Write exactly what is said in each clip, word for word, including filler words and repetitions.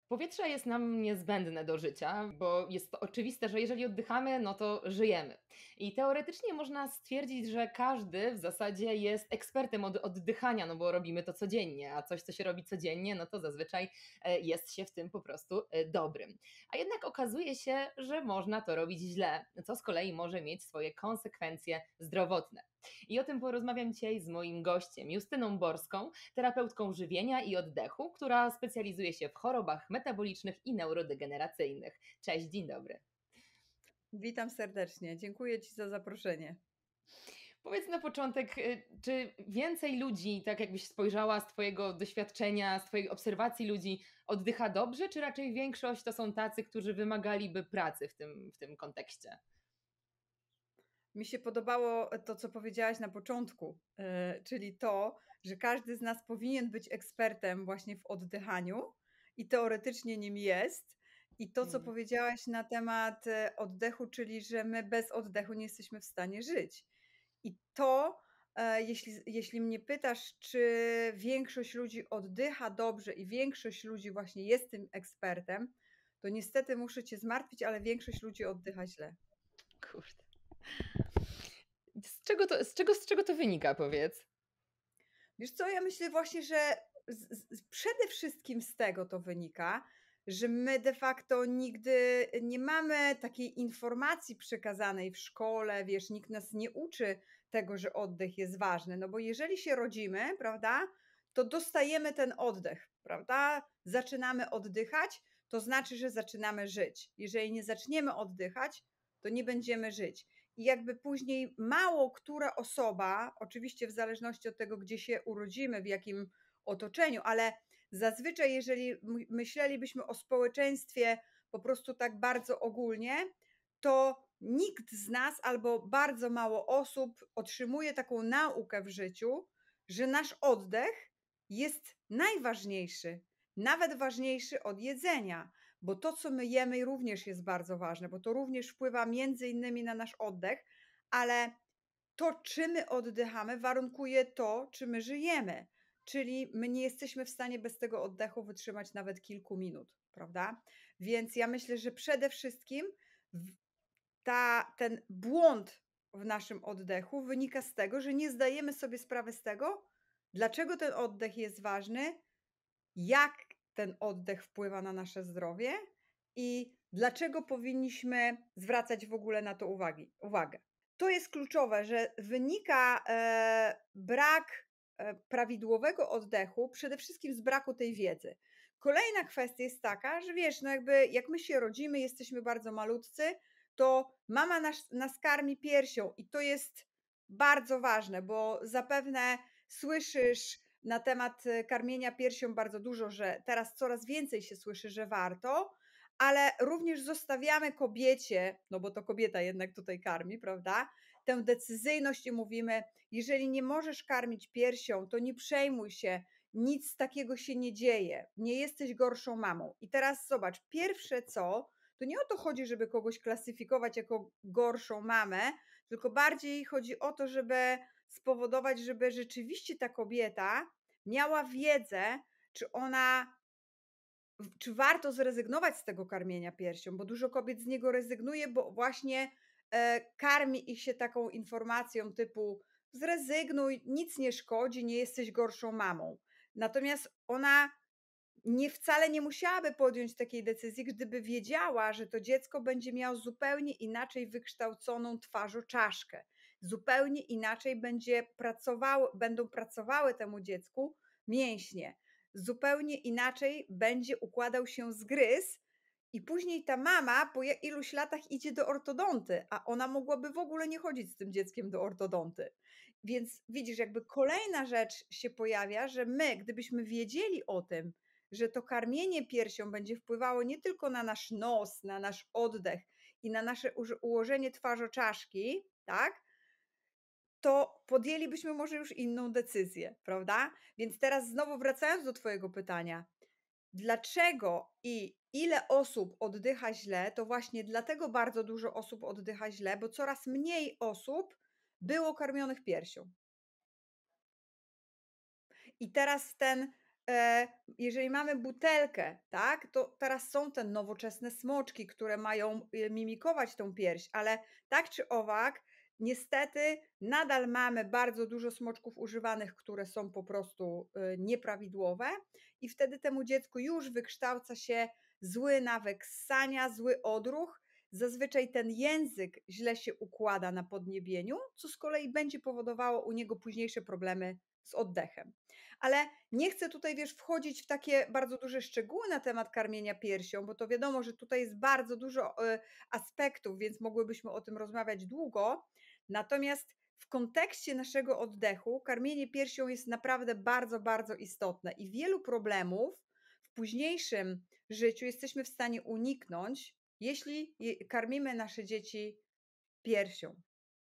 Powietrze jest nam niezbędne do życia, bo jest to oczywiste, że jeżeli oddychamy, no to żyjemy. I teoretycznie można stwierdzić, że każdy w zasadzie jest ekspertem od oddychania, no bo robimy to codziennie, a coś, co się robi codziennie, no to zazwyczaj e, jest się w tym po prostu e, dobrym. A jednak okazuje się, że można to robić źle, co z kolei może mieć swoje konsekwencje zdrowotne. I o tym porozmawiam dzisiaj z moim gościem, Justyną Borską, terapeutką żywienia i oddechu, która specjalizuje się w chorobach metabolicznych i neurodegeneracyjnych. Cześć, dzień dobry. Witam serdecznie. Dziękuję Ci za zaproszenie. Powiedz na początek, y, czy więcej ludzi, tak jakbyś spojrzała z Twojego doświadczenia, z Twojej obserwacji ludzi, oddycha dobrze, czy raczej większość to są tacy, którzy wymagaliby pracy w tym, w tym kontekście? Mi się podobało to, co powiedziałaś na początku, e, czyli to, że każdy z nas powinien być ekspertem właśnie w oddychaniu i teoretycznie nim jest. I to, co Mm. powiedziałaś na temat e, oddechu, czyli że my bez oddechu nie jesteśmy w stanie żyć. I to, e, jeśli, jeśli mnie pytasz, czy większość ludzi oddycha dobrze i większość ludzi właśnie jest tym ekspertem, to niestety muszę Cię zmartwić, ale większość ludzi oddycha źle. Kurde. Z czego to, z czego, z czego to wynika, powiedz? Wiesz co, ja myślę właśnie, że z, z, przede wszystkim z tego to wynika, że my de facto nigdy nie mamy takiej informacji przekazanej w szkole, wiesz, nikt nas nie uczy tego, że oddech jest ważny, no bo jeżeli się rodzimy, prawda, to dostajemy ten oddech, prawda, zaczynamy oddychać, to znaczy, że zaczynamy żyć. Jeżeli nie zaczniemy oddychać, to nie będziemy żyć. I jakby później mało która osoba, oczywiście w zależności od tego, gdzie się urodzimy, w jakim otoczeniu, ale zazwyczaj, jeżeli myślelibyśmy o społeczeństwie po prostu tak bardzo ogólnie, to nikt z nas albo bardzo mało osób otrzymuje taką naukę w życiu, że nasz oddech jest najważniejszy, nawet ważniejszy od jedzenia, bo to, co my jemy, również jest bardzo ważne, bo to również wpływa między innymi na nasz oddech, ale to, czy my oddychamy, warunkuje to, czy my żyjemy. Czyli my nie jesteśmy w stanie bez tego oddechu wytrzymać nawet kilku minut, prawda? Więc ja myślę, że przede wszystkim ta, ten błąd w naszym oddechu wynika z tego, że nie zdajemy sobie sprawy z tego, dlaczego ten oddech jest ważny, jak ten oddech wpływa na nasze zdrowie i dlaczego powinniśmy zwracać w ogóle na to uwagi, uwagę. To jest kluczowe, że wynika e, brak e, prawidłowego oddechu przede wszystkim z braku tej wiedzy. Kolejna kwestia jest taka, że wiesz, no jakby jak my się rodzimy, jesteśmy bardzo malutcy, to mama nas, nas karmi piersią i to jest bardzo ważne, bo zapewne słyszysz na temat e, karmienia piersią bardzo dużo, że teraz coraz więcej się słyszy, że warto, ale również zostawiamy kobiecie, no bo to kobieta jednak tutaj karmi, prawda? Tę decyzyjność i mówimy, jeżeli nie możesz karmić piersią, to nie przejmuj się, nic takiego się nie dzieje, nie jesteś gorszą mamą. I teraz zobacz, pierwsze co, to nie o to chodzi, żeby kogoś klasyfikować jako gorszą mamę, tylko bardziej chodzi o to, żeby spowodować, żeby rzeczywiście ta kobieta miała wiedzę, czy ona czy warto zrezygnować z tego karmienia piersią, bo dużo kobiet z niego rezygnuje, bo właśnie e, karmi ich się taką informacją typu zrezygnuj, nic nie szkodzi, nie jesteś gorszą mamą. Natomiast ona nie wcale nie musiałaby podjąć takiej decyzji, gdyby wiedziała, że to dziecko będzie miało zupełnie inaczej wykształconą twarzoczaszkę. Zupełnie inaczej będzie pracowało, będą pracowały temu dziecku mięśnie. Zupełnie inaczej będzie układał się zgryz i później ta mama po iluś latach idzie do ortodonty, a ona mogłaby w ogóle nie chodzić z tym dzieckiem do ortodonty. Więc widzisz, jakby kolejna rzecz się pojawia, że my, gdybyśmy wiedzieli o tym, że to karmienie piersią będzie wpływało nie tylko na nasz nos, na nasz oddech i na nasze ułożenie twarzoczaszki, tak, to podjęlibyśmy może już inną decyzję, prawda? Więc teraz znowu wracając do Twojego pytania, dlaczego i ile osób oddycha źle, to właśnie dlatego bardzo dużo osób oddycha źle, bo coraz mniej osób było karmionych piersią. I teraz ten e, jeżeli mamy butelkę, tak, to teraz są te nowoczesne smoczki, które mają y, mimikować tą pierś, ale tak czy owak, niestety nadal mamy bardzo dużo smoczków używanych, które są po prostu y, nieprawidłowe i wtedy temu dziecku już wykształca się zły nawyk ssania, zły odruch. Zazwyczaj ten język źle się układa na podniebieniu, co z kolei będzie powodowało u niego późniejsze problemy z oddechem. Ale nie chcę tutaj, wiesz, wchodzić w takie bardzo duże szczegóły na temat karmienia piersią, bo to wiadomo, że tutaj jest bardzo dużo e, aspektów, więc mogłybyśmy o tym rozmawiać długo. Natomiast w kontekście naszego oddechu karmienie piersią jest naprawdę bardzo, bardzo istotne i wielu problemów w późniejszym życiu jesteśmy w stanie uniknąć, jeśli je- karmimy nasze dzieci piersią.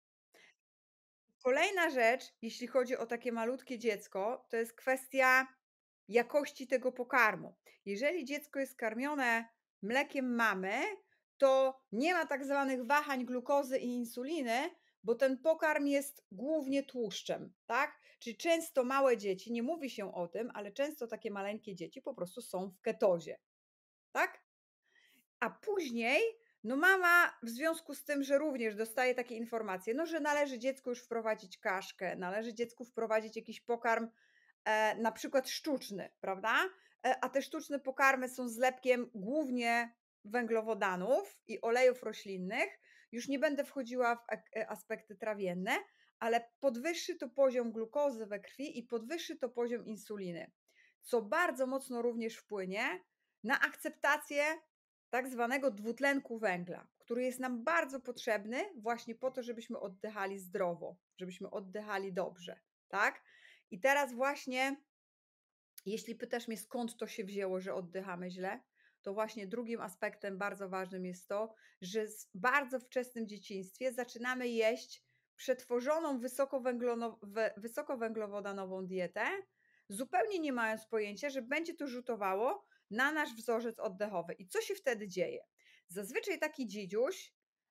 Kolejna rzecz, jeśli chodzi o takie malutkie dziecko, to jest kwestia jakości tego pokarmu. Jeżeli dziecko jest karmione mlekiem mamy, to nie ma tak zwanych wahań glukozy i insuliny, bo ten pokarm jest głównie tłuszczem, tak? Czyli często małe dzieci, nie mówi się o tym, ale często takie maleńkie dzieci po prostu są w ketozie, tak? A później, no mama w związku z tym, że również dostaje takie informacje, no że należy dziecku już wprowadzić kaszkę, należy dziecku wprowadzić jakiś pokarm, e, na przykład sztuczny, prawda? E, a te sztuczne pokarmy są zlepkiem głównie węglowodanów i olejów roślinnych. Już nie będę wchodziła w ak- e, aspekty trawienne, ale podwyższy to poziom glukozy we krwi i podwyższy to poziom insuliny, co bardzo mocno również wpłynie na akceptację tak zwanego dwutlenku węgla, który jest nam bardzo potrzebny właśnie po to, żebyśmy oddychali zdrowo, żebyśmy oddychali dobrze, tak? I teraz właśnie, jeśli pytasz mnie, skąd to się wzięło, że oddychamy źle, to właśnie drugim aspektem bardzo ważnym jest to, że w bardzo wczesnym dzieciństwie zaczynamy jeść przetworzoną wysokowęglono- we- wysokowęglowodanową dietę, zupełnie nie mając pojęcia, że będzie to rzutowało na nasz wzorzec oddechowy. I co się wtedy dzieje? Zazwyczaj taki dzidziuś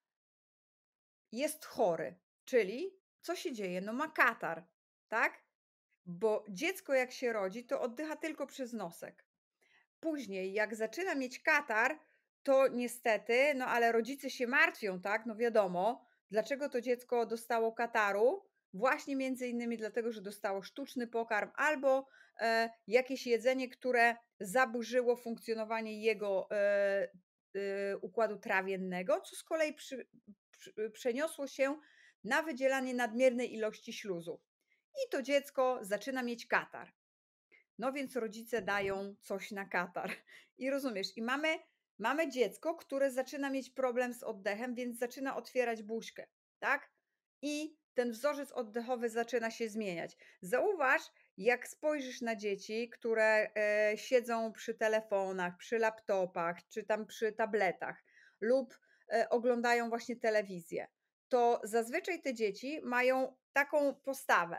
jest chory, czyli co się dzieje? No ma katar, tak? Bo dziecko jak się rodzi, to oddycha tylko przez nosek. Później, jak zaczyna mieć katar, to niestety, no ale rodzice się martwią, tak? No wiadomo, dlaczego to dziecko dostało kataru? Właśnie między innymi dlatego, że dostało sztuczny pokarm albo e, jakieś jedzenie, które zaburzyło funkcjonowanie jego e, e, układu trawiennego, co z kolei przy, przy, przeniosło się na wydzielanie nadmiernej ilości śluzu. I to dziecko zaczyna mieć katar. No więc rodzice dają coś na katar. I rozumiesz, i mamy, mamy dziecko, które zaczyna mieć problem z oddechem, więc zaczyna otwierać buźkę, tak? I ten wzorzec oddechowy zaczyna się zmieniać. Zauważ, jak spojrzysz na dzieci, które e, siedzą przy telefonach, przy laptopach, czy tam przy tabletach lub e, oglądają właśnie telewizję, to zazwyczaj te dzieci mają taką postawę,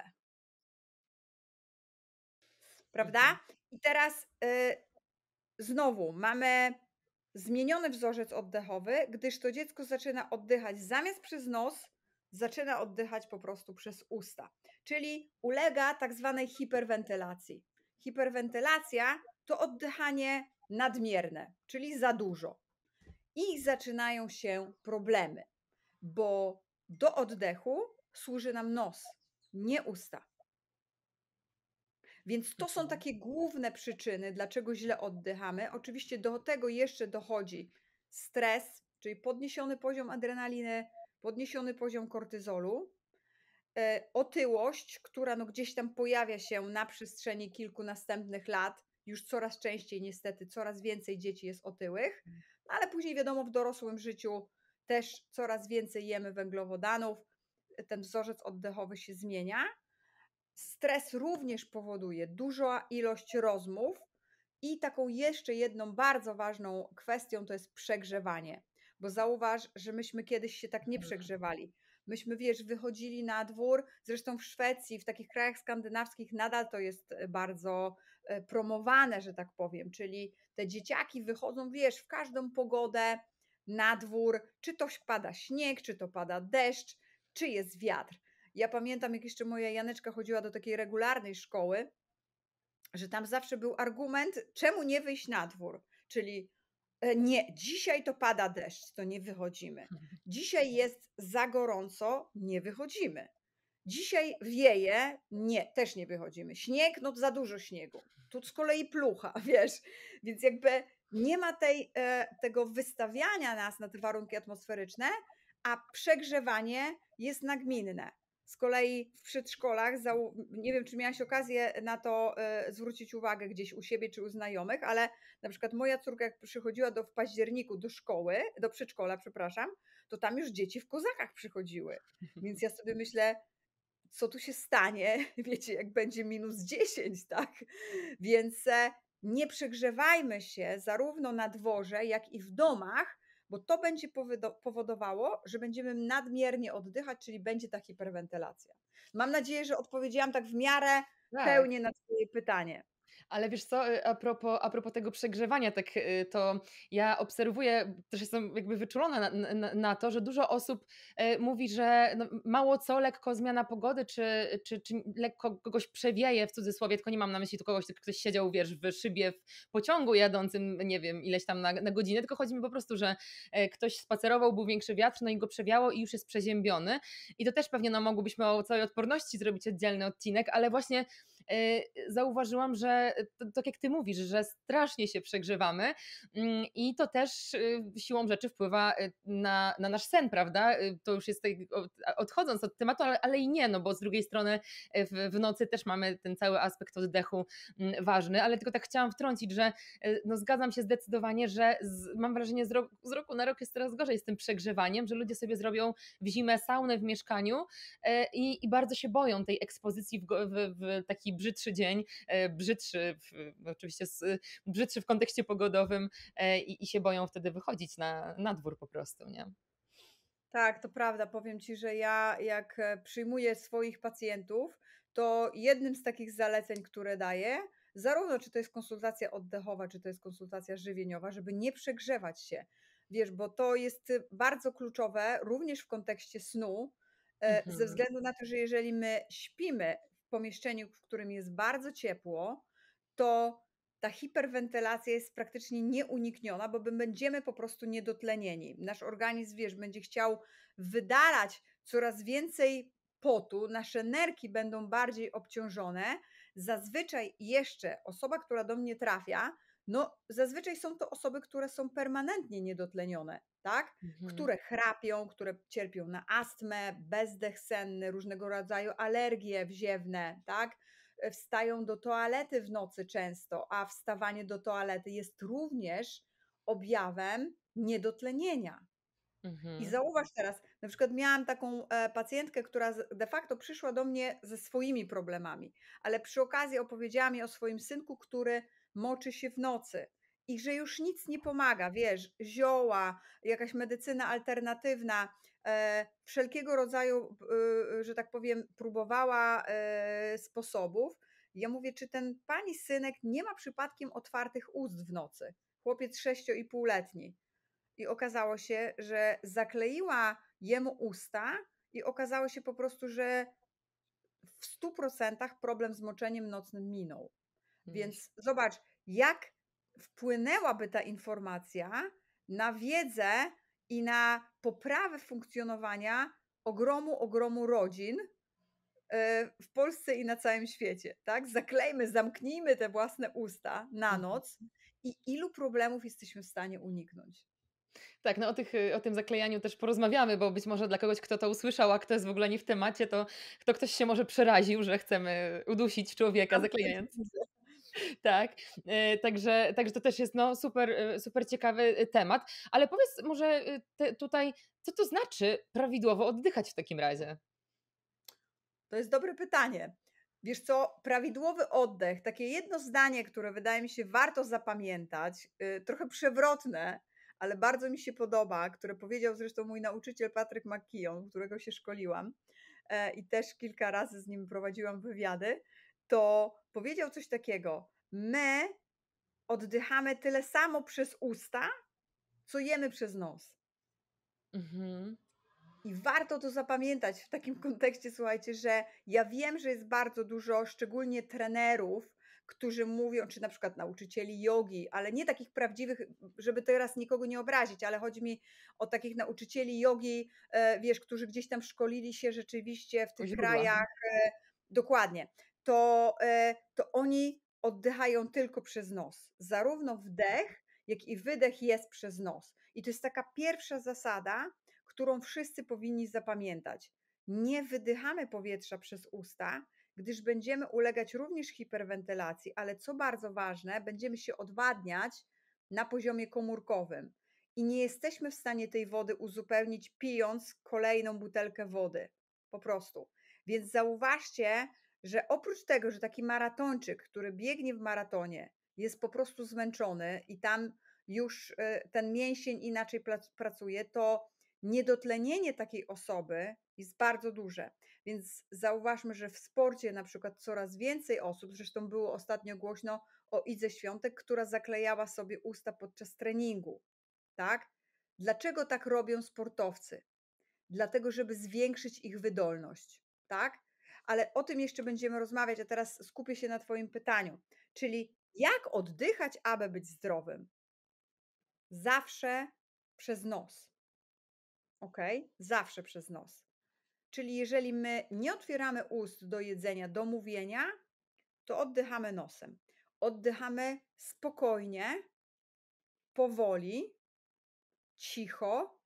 Mhm. prawda? I teraz y, znowu mamy zmieniony wzorzec oddechowy, gdyż to dziecko zaczyna oddychać zamiast przez nos, zaczyna oddychać po prostu przez usta, czyli ulega tak zwanej hiperwentylacji. Hiperwentylacja to oddychanie nadmierne, czyli za dużo. I zaczynają się problemy, bo do oddechu służy nam nos, nie usta. Więc to są Mhm. takie główne przyczyny, dlaczego źle oddychamy. Oczywiście do tego jeszcze dochodzi stres, czyli podniesiony poziom adrenaliny, podniesiony poziom kortyzolu, e, otyłość, która no gdzieś tam pojawia się na przestrzeni kilku następnych lat. Już coraz częściej niestety, coraz więcej dzieci jest otyłych, no ale później wiadomo, w dorosłym życiu też coraz więcej jemy węglowodanów, ten wzorzec oddechowy się zmienia. Stres również powoduje duża ilość rozmów i taką jeszcze jedną bardzo ważną kwestią to jest przegrzewanie. Bo zauważ, że myśmy kiedyś się tak nie przegrzewali. Myśmy, wiesz, wychodzili na dwór, zresztą w Szwecji, w takich krajach skandynawskich nadal to jest e, bardzo e, promowane, że tak powiem, czyli te dzieciaki wychodzą, wiesz, w każdą pogodę na dwór, czy to pada śnieg, czy to pada deszcz, czy jest wiatr. Ja pamiętam, jak jeszcze moja Janeczka chodziła do takiej regularnej szkoły, że tam zawsze był argument, czemu nie wyjść na dwór, czyli e, nie, dzisiaj to pada deszcz, to nie wychodzimy. Dzisiaj jest za gorąco, nie wychodzimy. Dzisiaj wieje, nie, też nie wychodzimy. Śnieg, no za dużo śniegu. Tu z kolei plucha, wiesz, więc jakby nie ma tej, e, tego wystawiania nas na te warunki atmosferyczne, a przegrzewanie jest nagminne. Z kolei w przedszkolach, zau- nie wiem, czy miałaś okazję na to e, zwrócić uwagę gdzieś u siebie czy u znajomych, ale na przykład moja córka, jak przychodziła do, w październiku do szkoły, do przedszkola, przepraszam, to tam już dzieci w kozakach przychodziły. Więc ja sobie myślę, co tu się stanie, wiecie, jak będzie minus dziesięć, tak? Więc e, nie przegrzewajmy się zarówno na dworze, jak i w domach, bo to będzie powodo- powodowało, że będziemy nadmiernie oddychać, czyli będzie ta hiperwentylacja. Mam nadzieję, że odpowiedziałam tak w miarę Tak. pełnie na Twoje pytanie. Ale wiesz co, y, a propos, a propos tego przegrzewania, tak y, to ja obserwuję, też jestem jakby wyczulona na, na, na to, że dużo osób y, mówi, że no, mało co, lekko zmiana pogody, czy, czy, czy lekko kogoś przewieje w cudzysłowie, tylko nie mam na myśli tu kogoś, tylko ktoś siedział, wiesz, w szybie w pociągu jadącym, nie wiem, ileś tam na, na godzinę, tylko chodzi mi po prostu, że e, ktoś spacerował, był większy wiatr, no i go przewiało i już jest przeziębiony. I to też pewnie no, mogłybyśmy o całej odporności zrobić oddzielny odcinek, ale właśnie e, zauważyłam, że to, tak jak ty mówisz, że strasznie się przegrzewamy mm, i to też y, siłą rzeczy wpływa y, na, na nasz sen, prawda? Y, To już jest tej, od- odchodząc od tematu, ale, ale i nie, no bo z drugiej strony y, w, w nocy też mamy ten cały aspekt oddechu mm, ważny, ale tylko tak chciałam wtrącić, że y, no zgadzam się zdecydowanie, że z, mam wrażenie z, rok, z roku na rok jest coraz gorzej z tym przegrzewaniem, że ludzie sobie zrobią w zimę saunę w mieszkaniu y, i, i bardzo się boją tej ekspozycji w, go- w, w taki brzydszy dzień, e, brzydszy, w, oczywiście z, brzydszy w kontekście pogodowym e, i, i się boją wtedy wychodzić na, na dwór po prostu, nie? Tak, to prawda. Powiem Ci, że ja jak e, przyjmuję swoich pacjentów, to jednym z takich zaleceń, które daję, zarówno czy to jest konsultacja oddechowa, czy to jest konsultacja żywieniowa, żeby nie przegrzewać się. Wiesz, bo to jest y, bardzo kluczowe również w kontekście snu, e, ze Mhm, względu na to, że jeżeli my śpimy w pomieszczeniu, w którym jest bardzo ciepło, to ta hiperwentylacja jest praktycznie nieunikniona, bo my będziemy po prostu niedotlenieni. Nasz organizm, wiesz, będzie chciał wydalać coraz więcej potu, nasze nerki będą bardziej obciążone. Zazwyczaj jeszcze osoba, która do mnie trafia, no zazwyczaj są to osoby, które są permanentnie niedotlenione, tak? mhm, Które chrapią, które cierpią na astmę, bezdech senny, różnego rodzaju alergie wziewne, tak? E, wstają do toalety w nocy często, a wstawanie do toalety jest również objawem niedotlenienia. I mhm, zauważ teraz, na przykład miałam taką e, pacjentkę, która z- de facto przyszła do mnie ze swoimi problemami, ale przy okazji opowiedziała mi o swoim synku, który moczy się w nocy i że już nic nie pomaga, wiesz, zioła, jakaś medycyna alternatywna, e, wszelkiego rodzaju, e, że tak powiem, próbowała e, sposobów. Ja mówię, czy ten pani synek nie ma przypadkiem otwartych ust w nocy? Chłopiec sześcioletni. I okazało się, że zakleiła jemu usta i okazało się po prostu, że w stu procentach problem z moczeniem nocnym minął. mhm, Więc zobacz, jak wpłynęłaby ta informacja na wiedzę i na poprawę funkcjonowania ogromu, ogromu rodzin e, w Polsce i na całym świecie, tak? Zaklejmy, zamknijmy te własne usta na mhm. noc i ilu problemów jesteśmy w stanie uniknąć. Tak, no o, tych, y, o tym zaklejaniu też porozmawiamy, bo być może dla kogoś, kto to usłyszał, a kto jest w ogóle nie w temacie, to, to ktoś się może przeraził, że chcemy udusić człowieka Zamknąć zaklejając. buzię. Tak, e, także, także to też jest no, super, e, super ciekawy e, temat. Ale powiedz może e, te, tutaj, co to znaczy prawidłowo oddychać w takim razie? To jest dobre pytanie. Wiesz co, prawidłowy oddech, takie jedno zdanie, które wydaje mi się warto zapamiętać, y, trochę przewrotne, ale bardzo mi się podoba, które powiedział zresztą mój nauczyciel Patryk McKeown, którego się szkoliłam e, i też kilka razy z nim prowadziłam wywiady, to powiedział coś takiego: my oddychamy tyle samo przez usta, co jemy przez nos. Mhm, I warto to zapamiętać w takim kontekście, słuchajcie, że ja wiem, że jest bardzo dużo, szczególnie trenerów, którzy mówią, czy na przykład nauczycieli jogi, ale nie takich prawdziwych, żeby teraz nikogo nie obrazić, ale chodzi mi o takich nauczycieli jogi, e, wiesz, którzy gdzieś tam szkolili się rzeczywiście w U tych źródła. krajach, e, dokładnie, to, e, to oni oddychają tylko przez nos. Zarówno wdech, jak i wydech jest przez nos. I to jest taka pierwsza zasada, którą wszyscy powinni zapamiętać. Nie wydychamy powietrza przez usta, gdyż będziemy ulegać również hiperwentylacji, ale co bardzo ważne, będziemy się odwadniać na poziomie komórkowym i nie jesteśmy w stanie tej wody uzupełnić, pijąc kolejną butelkę wody. Po prostu. Więc zauważcie, że oprócz tego, że taki maratończyk, który biegnie w maratonie, jest po prostu zmęczony i tam już y, ten mięsień inaczej pracuje, to niedotlenienie takiej osoby jest bardzo duże. Więc zauważmy, że w sporcie na przykład coraz więcej osób, zresztą było ostatnio głośno o Idze Świątek, która zaklejała sobie usta podczas treningu. Tak? Dlaczego tak robią sportowcy? Dlatego, żeby zwiększyć ich wydolność. Tak? Ale o tym jeszcze będziemy rozmawiać, a teraz skupię się na Twoim pytaniu. Czyli jak oddychać, aby być zdrowym? Zawsze przez nos. Ok? Zawsze przez nos. Czyli jeżeli my nie otwieramy ust do jedzenia, do mówienia, to oddychamy nosem. Oddychamy spokojnie, powoli, cicho,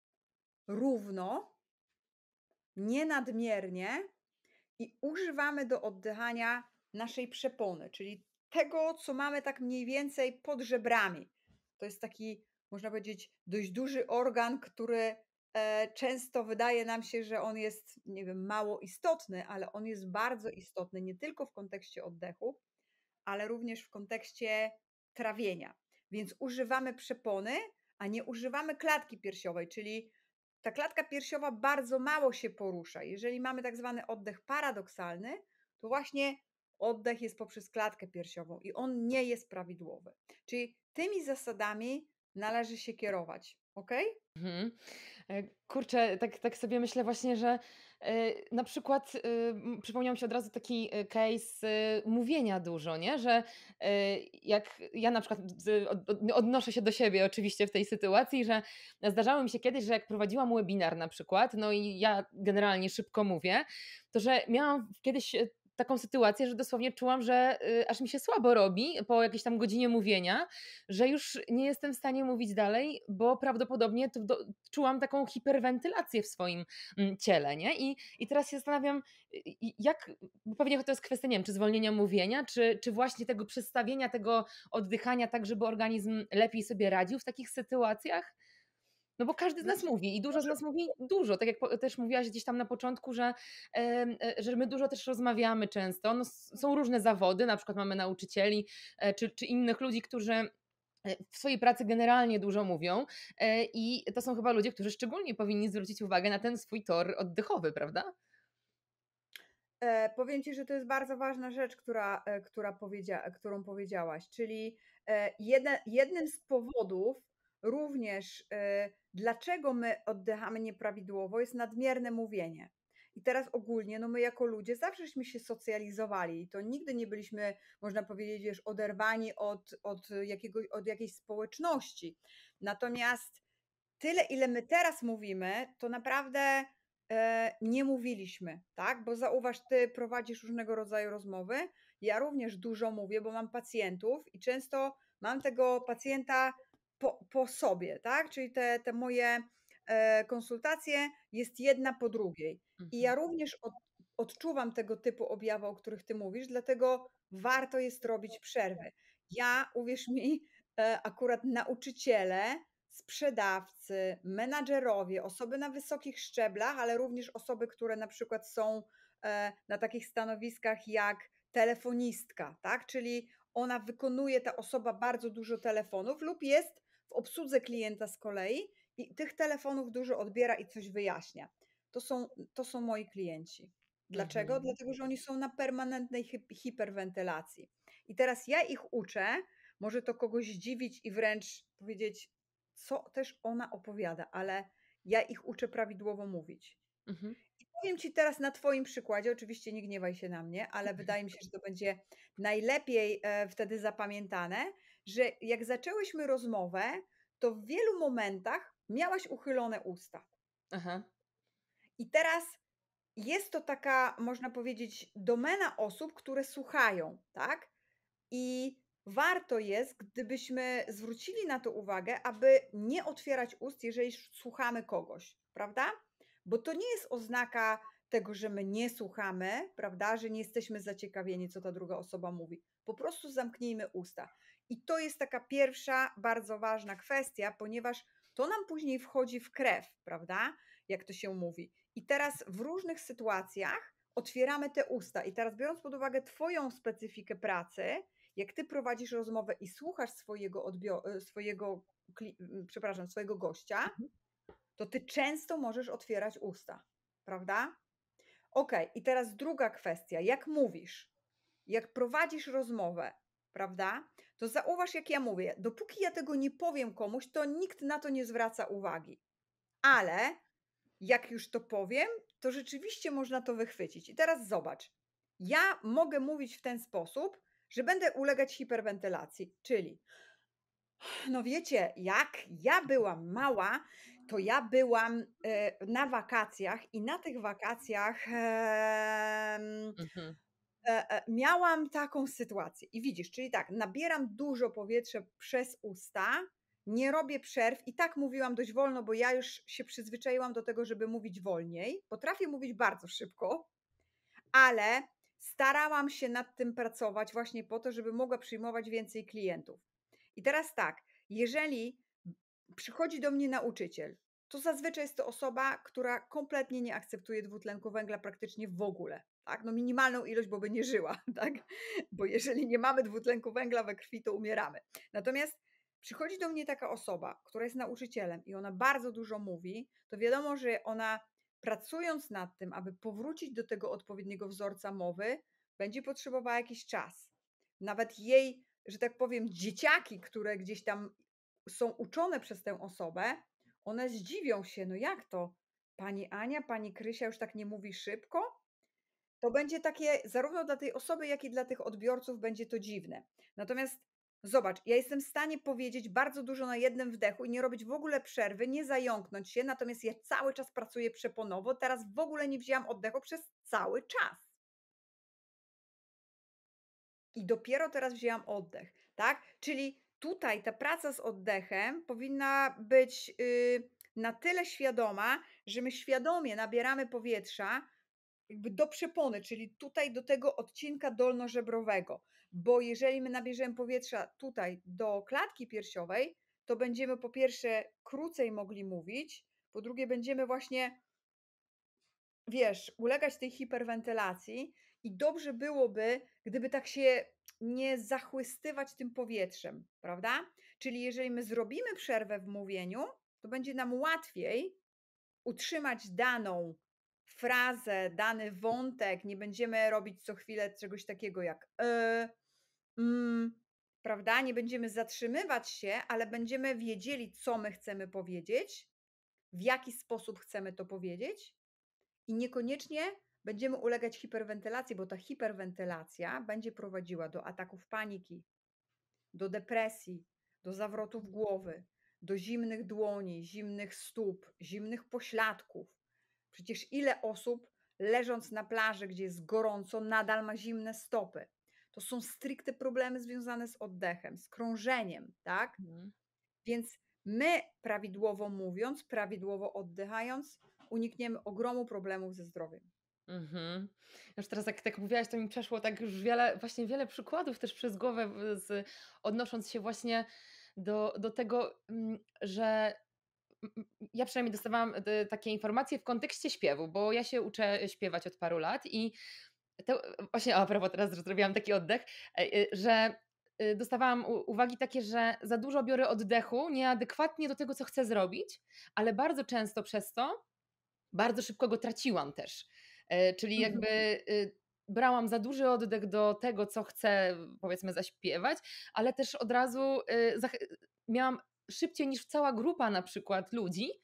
równo, nie nadmiernie i używamy do oddychania naszej przepony, czyli tego, co mamy tak mniej więcej pod żebrami. To jest taki, można powiedzieć, dość duży organ, który e, często wydaje nam się, że on jest, nie wiem, mało istotny, ale on jest bardzo istotny nie tylko w kontekście oddechu, ale również w kontekście trawienia. Więc używamy przepony, a nie używamy klatki piersiowej, czyli ta klatka piersiowa bardzo mało się porusza. Jeżeli mamy tak zwany oddech paradoksalny, to właśnie oddech jest poprzez klatkę piersiową i on nie jest prawidłowy. Czyli tymi zasadami należy się kierować. Ok? Mhm. E, Kurczę, tak, tak sobie myślę właśnie, że e, na przykład e, m, przypomniał mi się od razu taki e, case e, mówienia dużo, nie? Że e, jak ja na przykład z- od, od- odnoszę się do siebie oczywiście w tej sytuacji, że zdarzało mi się kiedyś, że jak prowadziłam webinar na przykład, no i ja generalnie szybko mówię, to że miałam kiedyś e, taką sytuację, że dosłownie czułam, że e, aż mi się słabo robi po jakiejś tam godzinie mówienia, że już nie jestem w stanie mówić dalej, bo prawdopodobnie to do, czułam taką hiperwentylację w swoim mm, ciele, nie? I, i teraz się zastanawiam, y, y, jak, bo pewnie to jest kwestia, nie wiem, czy zwolnienia mówienia, czy, czy właśnie tego przestawienia, tego oddychania tak, żeby organizm lepiej sobie radził w takich sytuacjach. No bo każdy z nas Wiesz, mówi i dużo z nas mówi dużo, tak jak po- też mówiłaś gdzieś tam na początku, że, em, e, że my dużo też rozmawiamy często. No, s- są różne zawody, na przykład mamy nauczycieli e, czy, czy innych ludzi, którzy e, w swojej pracy generalnie dużo mówią e, i to są chyba ludzie, którzy szczególnie powinni zwrócić uwagę na ten swój tor oddechowy, prawda? E, powiem Ci, że to jest bardzo ważna rzecz, która, e, która powiedzia, którą powiedziałaś, czyli e, jedne, jednym z powodów również, e, dlaczego my oddychamy nieprawidłowo, jest nadmierne mówienie. I teraz ogólnie, no my jako ludzie zawsześmy się socjalizowali i to nigdy nie byliśmy, można powiedzieć, wiesz, oderwani od, od, jakiegoś, od jakiejś społeczności. Natomiast tyle, ile my teraz mówimy, to naprawdę e, nie mówiliśmy, tak? Bo zauważ, ty prowadzisz różnego rodzaju rozmowy. Ja również dużo mówię, bo mam pacjentów i często mam tego pacjenta po, po sobie, tak? Czyli te, te moje e, konsultacje jest jedna po drugiej. I Mhm. ja również od, odczuwam tego typu objawy, o których ty mówisz, dlatego warto jest robić przerwy. Ja, uwierz mi, e, akurat nauczyciele, sprzedawcy, menadżerowie, osoby na wysokich szczeblach, ale również osoby, które na przykład są e, na takich stanowiskach jak telefonistka, tak? Czyli ona wykonuje, ta osoba, bardzo dużo telefonów lub jest w obsłudze klienta z kolei i tych telefonów dużo odbiera i coś wyjaśnia. To są, to są moi klienci. Dlaczego? Mhm. Dlatego, że oni są na permanentnej hi- hiperwentylacji. I teraz ja ich uczę, może to kogoś zdziwić i wręcz powiedzieć, co też ona opowiada, ale ja ich uczę prawidłowo mówić. Mhm. powiem Ci teraz na Twoim przykładzie, oczywiście nie gniewaj się na mnie, ale wydaje mi się, że to będzie najlepiej e, wtedy zapamiętane, że jak zaczęłyśmy rozmowę, to w wielu momentach miałaś uchylone usta. Aha. I teraz jest to taka, można powiedzieć, domena osób, które słuchają, tak? I warto jest, gdybyśmy zwrócili na to uwagę, aby nie otwierać ust, jeżeli słuchamy kogoś, prawda? Bo to nie jest oznaka tego, że my nie słuchamy, prawda? Że nie jesteśmy zaciekawieni, co ta druga osoba mówi. Po prostu zamknijmy usta. I to jest taka pierwsza, bardzo ważna kwestia, ponieważ to nam później wchodzi w krew, prawda? Jak to się mówi. I teraz w różnych sytuacjach otwieramy te usta. I teraz, biorąc pod uwagę Twoją specyfikę pracy, jak ty prowadzisz rozmowę i słuchasz swojego odbio- swojego, kli- przepraszam, swojego gościa, Mhm. to ty często możesz otwierać usta, prawda? Ok, i teraz druga kwestia. Jak mówisz, jak prowadzisz rozmowę, prawda? To zauważ, jak ja mówię. Dopóki ja tego nie powiem komuś, to nikt na to nie zwraca uwagi. Ale jak już to powiem, to rzeczywiście można to wychwycić. I teraz zobacz. Ja mogę mówić w ten sposób, że będę ulegać hiperwentylacji, czyli no wiecie, jak ja byłam mała, to ja byłam e, na wakacjach i na tych wakacjach em, Mhm. e, e, miałam taką sytuację. I widzisz, czyli tak, nabieram dużo powietrza przez usta, nie robię przerw i tak mówiłam dość wolno, bo ja już się przyzwyczaiłam do tego, żeby mówić wolniej. Potrafię mówić bardzo szybko, ale starałam się nad tym pracować właśnie po to, żeby mogła przyjmować więcej klientów. I teraz tak, jeżeli przychodzi do mnie nauczyciel, to zazwyczaj jest to osoba, która kompletnie nie akceptuje dwutlenku węgla praktycznie w ogóle. Tak? No minimalną ilość, bo by nie żyła, tak? Bo jeżeli nie mamy dwutlenku węgla we krwi, to umieramy. Natomiast przychodzi do mnie taka osoba, która jest nauczycielem i ona bardzo dużo mówi, to wiadomo, że ona pracując nad tym, aby powrócić do tego odpowiedniego wzorca mowy, będzie potrzebowała jakiś czas. Nawet jej, że tak powiem, dzieciaki, które gdzieś tam są uczone przez tę osobę, one zdziwią się, no jak to? Pani Ania, pani Krysia już tak nie mówi szybko? To będzie takie, zarówno dla tej osoby, jak i dla tych odbiorców będzie to dziwne. Natomiast zobacz, ja jestem w stanie powiedzieć bardzo dużo na jednym wdechu i nie robić w ogóle przerwy, nie zająknąć się, natomiast ja cały czas pracuję przeponowo, teraz w ogóle nie wzięłam oddechu przez cały czas. I dopiero teraz wzięłam oddech, tak? Czyli tutaj ta praca z oddechem powinna być y, na tyle świadoma, że my świadomie nabieramy powietrza jakby do przepony, czyli tutaj do tego odcinka dolnożebrowego. Bo jeżeli my nabierzemy powietrza tutaj do klatki piersiowej, to będziemy po pierwsze krócej mogli mówić, po drugie będziemy właśnie, wiesz, ulegać tej hiperwentylacji i dobrze byłoby, gdyby tak się nie zachłystywać tym powietrzem, prawda? Czyli jeżeli my zrobimy przerwę w mówieniu, to będzie nam łatwiej utrzymać daną frazę, dany wątek, nie będziemy robić co chwilę czegoś takiego jak e, mm, prawda? Nie będziemy zatrzymywać się, ale będziemy wiedzieli, co my chcemy powiedzieć, w jaki sposób chcemy to powiedzieć i niekoniecznie będziemy ulegać hiperwentylacji, bo ta hiperwentylacja będzie prowadziła do ataków paniki, do depresji, do zawrotów głowy, do zimnych dłoni, zimnych stóp, zimnych pośladków. Przecież ile osób leżąc na plaży, gdzie jest gorąco, nadal ma zimne stopy. To są stricte problemy związane z oddechem, z krążeniem, tak? Mhm. Więc my, prawidłowo mówiąc, prawidłowo oddychając, unikniemy ogromu problemów ze zdrowiem. Mhm. Już teraz jak tak mówiłaś, to mi przeszło tak już wiele, właśnie wiele przykładów też przez głowę, w- z, odnosząc się właśnie do, do tego, mm, że m- m- ja przynajmniej dostawałam e, takie informacje w kontekście śpiewu, bo ja się uczę śpiewać od paru lat i to właśnie a propos teraz, że zrobiłam taki oddech, e, e, że e, dostawałam u- uwagi takie, że za dużo biorę oddechu, nieadekwatnie do tego, co chcę zrobić, ale bardzo często przez to bardzo szybko go traciłam też. E, Czyli jakby Mhm. y, brałam za duży oddech do tego, co chcę powiedzmy zaśpiewać, ale też od razu y, zach- miałam szybciej niż cała grupa na przykład ludzi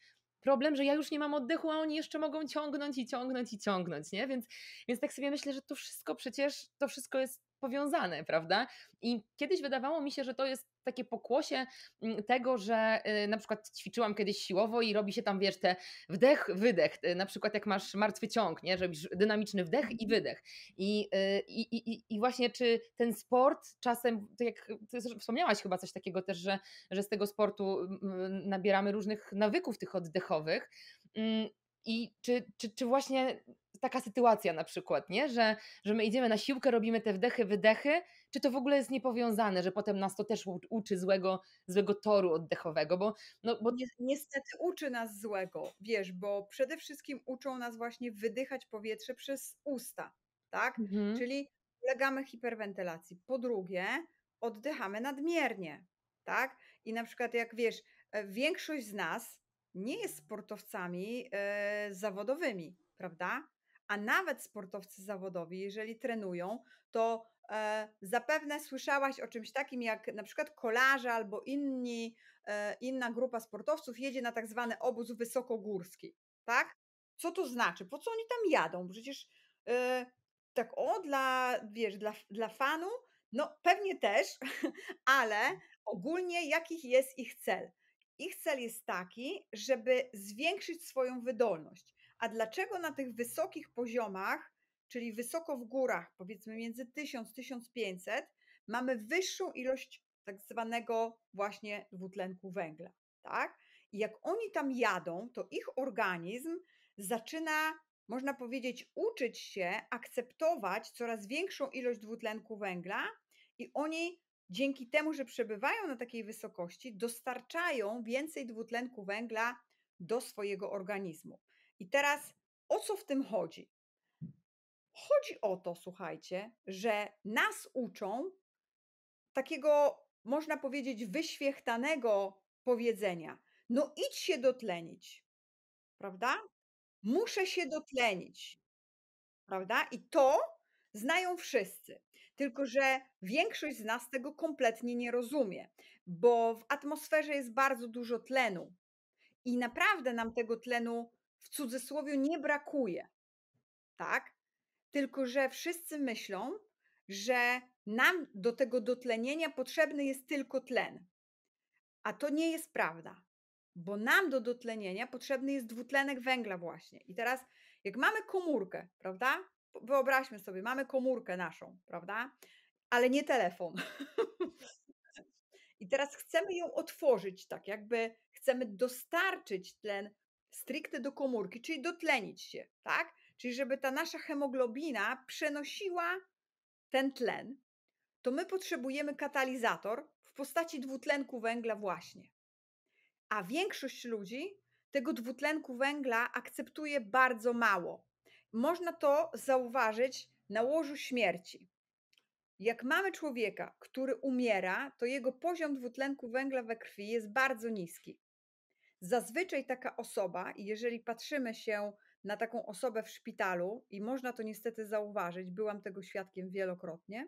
problem, że ja już nie mam oddechu, a oni jeszcze mogą ciągnąć i ciągnąć i ciągnąć, nie? Więc, więc tak sobie myślę, że to wszystko przecież, to wszystko jest powiązane, prawda? I kiedyś wydawało mi się, że to jest takie pokłosie mm, tego, że y, na przykład ćwiczyłam kiedyś siłowo i robi się tam, wiesz, te wdech, wydech, y, na przykład jak masz martwy ciąg, nie? Że robisz dynamiczny wdech i Mhm. wydech. I, y, i, i, i właśnie czy ten sport czasem, to jak ty wspomniałaś chyba coś takiego też, że, że z tego sportu mm, nabieramy różnych nawyków tych oddechowych. Mm, I czy, czy, czy właśnie taka sytuacja na przykład, nie? Że, że my idziemy na siłkę, robimy te wdechy, wydechy, czy to w ogóle jest niepowiązane, że potem nas to też u- uczy złego, złego toru oddechowego, bo, no, bo Ni niestety uczy nas złego, wiesz, bo przede wszystkim uczą nas właśnie wydychać powietrze przez usta, tak? mhm, Czyli ulegamy hiperwentylacji. Po drugie, oddychamy nadmiernie, tak? I na przykład jak wiesz, e, większość z nas nie jest sportowcami e, zawodowymi, prawda? A nawet sportowcy zawodowi, jeżeli trenują, to e, zapewne słyszałaś o czymś takim jak na przykład kolarze albo inni e, inna grupa sportowców jedzie na tak zwany obóz wysokogórski, tak? Co to znaczy? Po co oni tam jadą? Przecież e, tak o, dla, wiesz, dla, dla fanu, no pewnie też, ale ogólnie jaki jest ich cel? Ich cel jest taki, żeby zwiększyć swoją wydolność. A dlaczego na tych wysokich poziomach, czyli wysoko w górach, powiedzmy między tysiąc a tysiąc pięćset, mamy wyższą ilość tak zwanego właśnie dwutlenku węgla, tak? I jak oni tam jadą, to ich organizm zaczyna, można powiedzieć, uczyć się akceptować coraz większą ilość dwutlenku węgla i oni dzięki temu, że przebywają na takiej wysokości, dostarczają więcej dwutlenku węgla do swojego organizmu. I teraz o co w tym chodzi? Chodzi o to, słuchajcie, że nas uczą takiego, można powiedzieć, wyświechtanego powiedzenia: no idź się dotlenić, prawda? Muszę się dotlenić, prawda? I to znają wszyscy. Tylko że większość z nas tego kompletnie nie rozumie, bo w atmosferze jest bardzo dużo tlenu i naprawdę nam tego tlenu w cudzysłowie nie brakuje, tak? Tylko że wszyscy myślą, że nam do tego dotlenienia potrzebny jest tylko tlen. A to nie jest prawda, bo nam do dotlenienia potrzebny jest dwutlenek węgla właśnie. I teraz jak mamy komórkę, prawda? Wyobraźmy sobie, mamy komórkę naszą, prawda? Ale nie telefon. I teraz chcemy ją otworzyć, tak jakby chcemy dostarczyć tlen stricte do komórki, czyli dotlenić się, tak? Czyli żeby ta nasza hemoglobina przenosiła ten tlen, to my potrzebujemy katalizator w postaci dwutlenku węgla właśnie. A większość ludzi tego dwutlenku węgla akceptuje bardzo mało. Można to zauważyć na łożu śmierci. Jak mamy człowieka, który umiera, to jego poziom dwutlenku węgla we krwi jest bardzo niski. Zazwyczaj taka osoba, i jeżeli patrzymy się na taką osobę w szpitalu, i można to niestety zauważyć, byłam tego świadkiem wielokrotnie,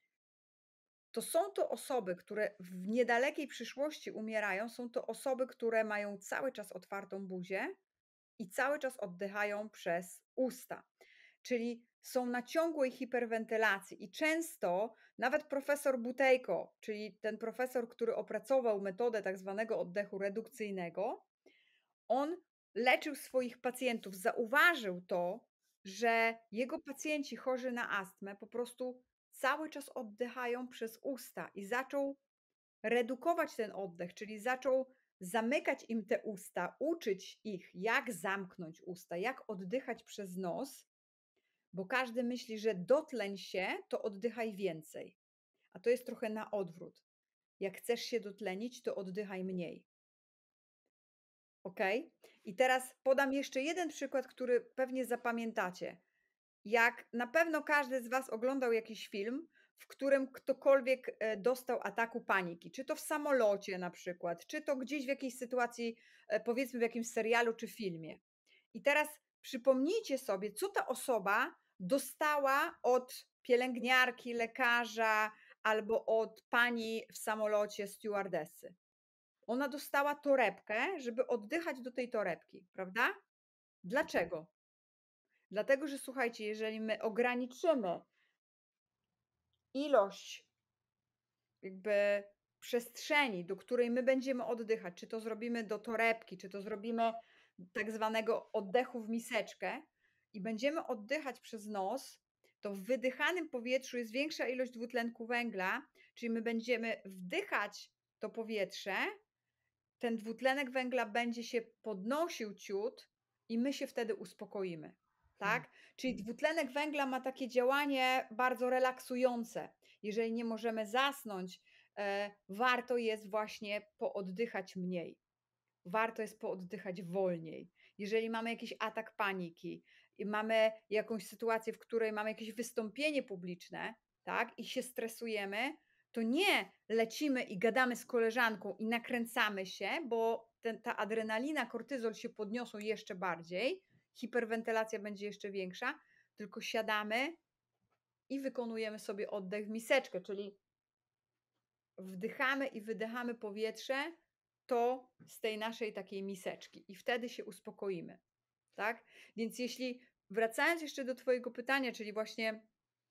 to są to osoby, które w niedalekiej przyszłości umierają, są to osoby, które mają cały czas otwartą buzię i cały czas oddychają przez usta. Czyli są na ciągłej hiperwentylacji i często nawet profesor Butejko, czyli ten profesor, który opracował metodę tak zwanego oddechu redukcyjnego, on leczył swoich pacjentów, zauważył to, że jego pacjenci chorzy na astmę po prostu cały czas oddychają przez usta i zaczął redukować ten oddech, czyli zaczął zamykać im te usta, uczyć ich, jak zamknąć usta, jak oddychać przez nos, bo każdy myśli, że dotleń się, to oddychaj więcej. A to jest trochę na odwrót. Jak chcesz się dotlenić, to oddychaj mniej. Ok? I teraz podam jeszcze jeden przykład, który pewnie zapamiętacie. Jak na pewno każdy z Was oglądał jakiś film, w którym ktokolwiek e, dostał ataku paniki, czy to w samolocie na przykład, czy to gdzieś w jakiejś sytuacji, e, powiedzmy w jakimś serialu czy filmie. I teraz przypomnijcie sobie, co ta osoba dostała od pielęgniarki, lekarza albo od pani w samolocie stewardessy. Ona dostała torebkę, żeby oddychać do tej torebki, prawda? Dlaczego? Dlatego, że słuchajcie, jeżeli my ograniczymy ilość jakby przestrzeni, do której my będziemy oddychać, czy to zrobimy do torebki, czy to zrobimy tak zwanego oddechu w miseczkę i będziemy oddychać przez nos, to w wydychanym powietrzu jest większa ilość dwutlenku węgla, czyli my będziemy wdychać to powietrze, ten dwutlenek węgla będzie się podnosił ciut i my się wtedy uspokoimy, Hmm. tak? Czyli dwutlenek węgla ma takie działanie bardzo relaksujące. Jeżeli nie możemy zasnąć, e, warto jest właśnie pooddychać mniej. Warto jest pooddychać wolniej. Jeżeli mamy jakiś atak paniki i mamy jakąś sytuację, w której mamy jakieś wystąpienie publiczne, tak, i się stresujemy, to nie lecimy i gadamy z koleżanką i nakręcamy się, bo ten, ta adrenalina, kortyzol się podniosą jeszcze bardziej, hiperwentylacja będzie jeszcze większa, tylko siadamy i wykonujemy sobie oddech w miseczkę, czyli wdychamy i wydychamy powietrze, to z tej naszej takiej miseczki i wtedy się uspokoimy, tak? Więc jeśli wracając jeszcze do twojego pytania, czyli właśnie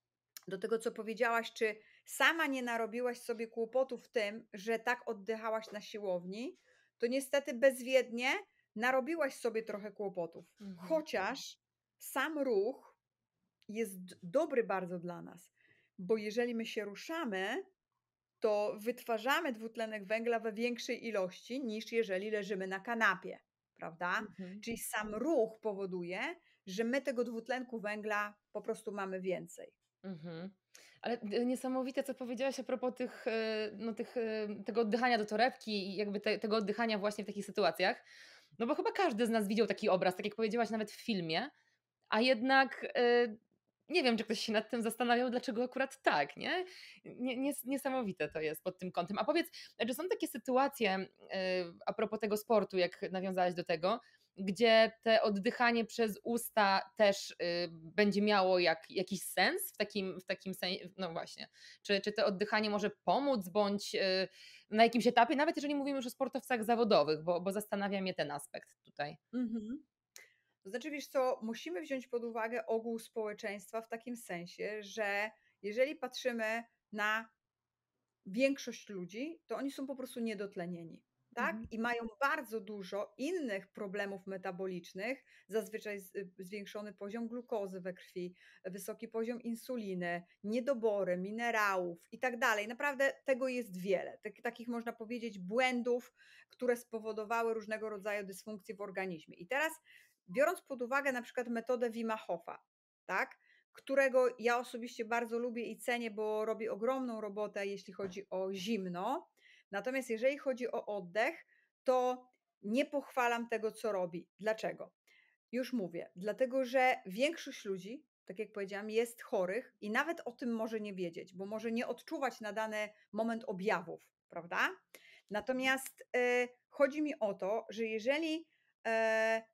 do tego, co powiedziałaś, czy sama nie narobiłaś sobie kłopotów w tym, że tak oddychałaś na siłowni, to niestety bezwiednie narobiłaś sobie trochę kłopotów. Mhm. Chociaż sam ruch jest dobry bardzo dla nas, bo jeżeli my się ruszamy, to wytwarzamy dwutlenek węgla we większej ilości niż jeżeli leżymy na kanapie, prawda? Mhm. Czyli sam ruch powoduje, że my tego dwutlenku węgla po prostu mamy więcej. Mhm. Ale d niesamowite, co powiedziałaś a propos tych, e, no tych, e, tego oddychania do torebki i jakby te tego oddychania właśnie w takich sytuacjach. No bo chyba każdy z nas widział taki obraz, tak jak powiedziałaś, nawet w filmie, a jednak, e, nie wiem, czy ktoś się nad tym zastanawiał, dlaczego akurat tak, nie? Nie nies Niesamowite to jest pod tym kątem. A powiedz, czy są takie sytuacje, e, a propos tego sportu, jak nawiązałaś do tego, gdzie te oddychanie przez usta też, y, będzie miało jak jakiś sens w takim w takim sen no właśnie. Czy czy to oddychanie może pomóc bądź, y, na jakimś etapie, nawet jeżeli mówimy już o sportowcach zawodowych, bo bo zastanawia mnie ten aspekt tutaj. Mhm. To znaczy, wiesz co, musimy wziąć pod uwagę ogół społeczeństwa w takim sensie, że jeżeli patrzymy na większość ludzi, to oni są po prostu niedotlenieni, tak? Mhm. I mają bardzo dużo innych problemów metabolicznych, zazwyczaj z, y, zwiększony poziom glukozy we krwi, wysoki poziom insuliny, niedobory minerałów i tak dalej. Naprawdę tego jest wiele. Tak, takich można powiedzieć błędów, które spowodowały różnego rodzaju dysfunkcje w organizmie. I teraz biorąc pod uwagę na przykład metodę Wima Hofa, tak? Którego ja osobiście bardzo lubię i cenię, bo robi ogromną robotę, jeśli chodzi o zimno. Natomiast jeżeli chodzi o oddech, to nie pochwalam tego, co robi. Dlaczego? Już mówię, dlatego że większość ludzi, tak jak powiedziałam, jest chorych i nawet o tym może nie wiedzieć, bo może nie odczuwać na dany moment objawów, prawda? Natomiast e, chodzi mi o to, że jeżeli e,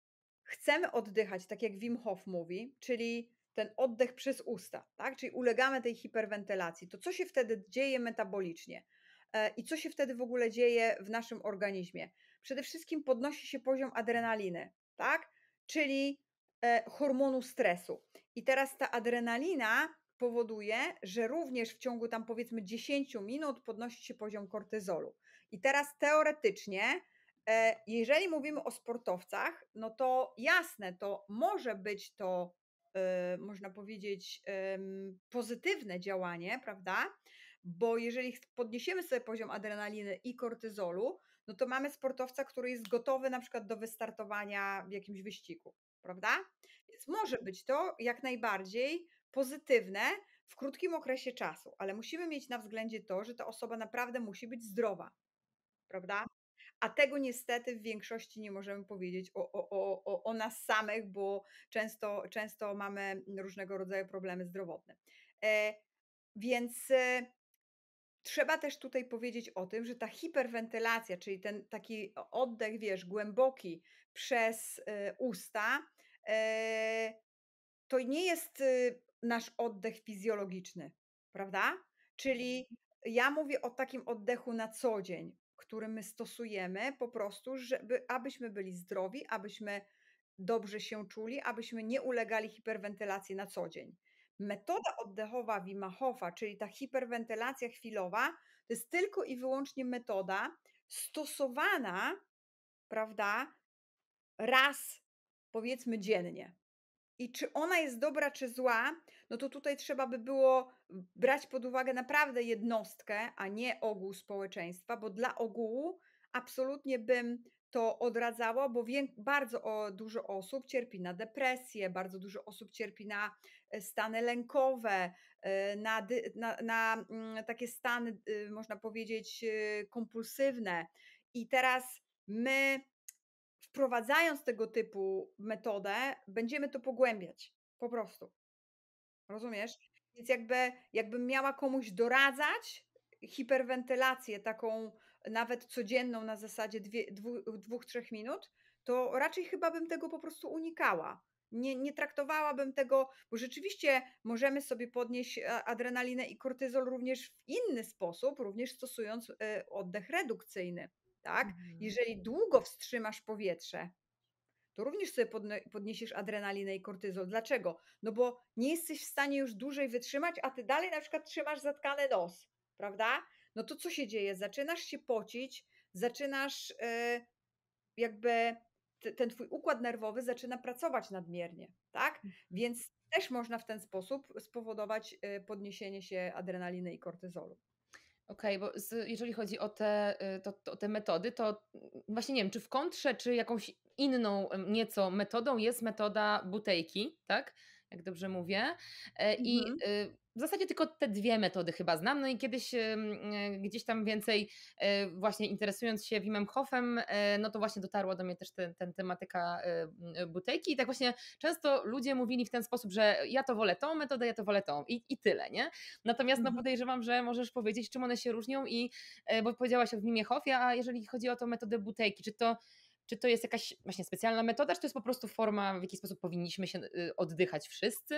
chcemy oddychać, tak jak Wim Hof mówi, czyli ten oddech przez usta, tak? Czyli ulegamy tej hiperwentylacji, to co się wtedy dzieje metabolicznie? E, I co się wtedy w ogóle dzieje w naszym organizmie? Przede wszystkim podnosi się poziom adrenaliny, tak? Czyli e, hormonu stresu. I teraz ta adrenalina powoduje, że również w ciągu tam powiedzmy dziesięć minut podnosi się poziom kortyzolu. I teraz teoretycznie E, jeżeli mówimy o sportowcach, no to jasne, to może być to, e, można powiedzieć, em, pozytywne działanie, prawda? Bo jeżeli ch- podniesiemy sobie poziom adrenaliny i kortyzolu, no to mamy sportowca, który jest gotowy na przykład do wystartowania w jakimś wyścigu, prawda? Więc może być to jak najbardziej pozytywne w krótkim okresie czasu, ale musimy mieć na względzie to, że ta osoba naprawdę musi być zdrowa, prawda? A tego niestety w większości nie możemy powiedzieć o, o, o, o o nas samych, bo często, często mamy różnego rodzaju problemy zdrowotne. E, więc e, trzeba też tutaj powiedzieć o tym, że ta hiperwentylacja, czyli ten taki oddech, wiesz, głęboki przez e, usta, e, to nie jest y, nasz oddech fizjologiczny, prawda? Czyli ja mówię o takim oddechu na co dzień, który my stosujemy po prostu, żeby abyśmy byli zdrowi, abyśmy dobrze się czuli, abyśmy nie ulegali hiperwentylacji na co dzień. Metoda oddechowa Wima Hofa, czyli ta hiperwentylacja chwilowa, to jest tylko i wyłącznie metoda stosowana, prawda, raz powiedzmy dziennie. I czy ona jest dobra, czy zła, no to tutaj trzeba by było brać pod uwagę naprawdę jednostkę, a nie ogół społeczeństwa, bo dla ogółu absolutnie bym to odradzała, bo wię bardzo o dużo osób cierpi na depresję, bardzo dużo osób cierpi na, e, stany lękowe, e, na dy na na, mm, takie stany, y, można powiedzieć, y, kompulsywne. I teraz my wprowadzając tego typu metodę, będziemy to pogłębiać, po prostu. Rozumiesz? Więc jakby jakbym miała komuś doradzać hiperwentylację taką nawet codzienną na zasadzie dwie dwu dwóch, trzech minut, to raczej chyba bym tego po prostu unikała. Nie nie traktowałabym tego bo rzeczywiście możemy sobie podnieść a adrenalinę i kortyzol również w inny sposób, również stosując, e, oddech redukcyjny, tak? Mhm. Jeżeli długo wstrzymasz powietrze, to również sobie podne podniesiesz adrenalinę i kortyzol. Dlaczego? No bo nie jesteś w stanie już dłużej wytrzymać, a ty dalej na przykład trzymasz zatkany nos, prawda? No to co się dzieje? Zaczynasz się pocić, zaczynasz, e, jakby t ten twój układ nerwowy zaczyna pracować nadmiernie, tak? Mhm. Więc też można w ten sposób spowodować, e, podniesienie się adrenaliny i kortyzolu. Okej, bo z jeżeli chodzi o te, y, to to te metody, to mm, właśnie nie wiem, czy w kontrze, czy jakąś inną, em, nieco metodą jest metoda butejki, tak? Jak dobrze mówię. E, I Mhm. y, w zasadzie tylko te dwie metody chyba znam. No i kiedyś, ym, e, gdzieś tam więcej, e, właśnie interesując się Wimem Hofem, e, no to właśnie dotarła do mnie też ten ten tematyka, y, mm, butejki i tak właśnie często ludzie mówili w ten sposób, że ja to wolę tą metodę, ja to wolę tą i i tyle, nie? Natomiast no Mhm. podejrzewam, że możesz powiedzieć, czym one się różnią i e, bo powiedziałaś o Wimie Hofie, a jeżeli chodzi o tą metodę butejki, czy to, czy to jest jakaś właśnie specjalna metoda, czy to jest po prostu forma, w jaki sposób powinniśmy się y, oddychać wszyscy?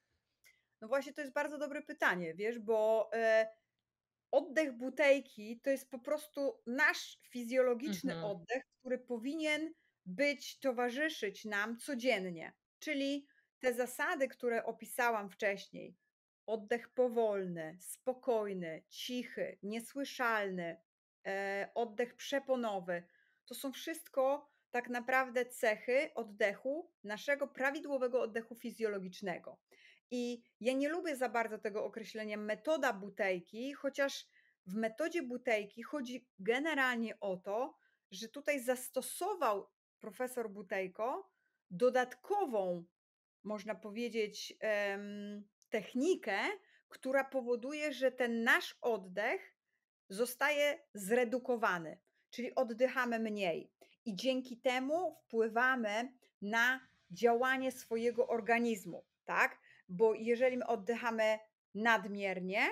No właśnie to jest bardzo dobre pytanie, wiesz, bo, e oddech butejki to jest po prostu nasz fizjologiczny Mhm. oddech, który powinien być, towarzyszyć nam codziennie. Czyli te zasady, które opisałam wcześniej, oddech powolny, spokojny, cichy, niesłyszalny, e, oddech przeponowy, to są wszystko tak naprawdę cechy oddechu, naszego prawidłowego oddechu fizjologicznego. I ja nie lubię za bardzo tego określenia metoda Butejki, chociaż w metodzie Butejki chodzi generalnie o to, że tutaj zastosował profesor Butejko dodatkową, można powiedzieć, em, technikę, która powoduje, że ten nasz oddech zostaje zredukowany, czyli oddychamy mniej i dzięki temu wpływamy na działanie swojego organizmu, tak? Bo jeżeli my oddychamy nadmiernie,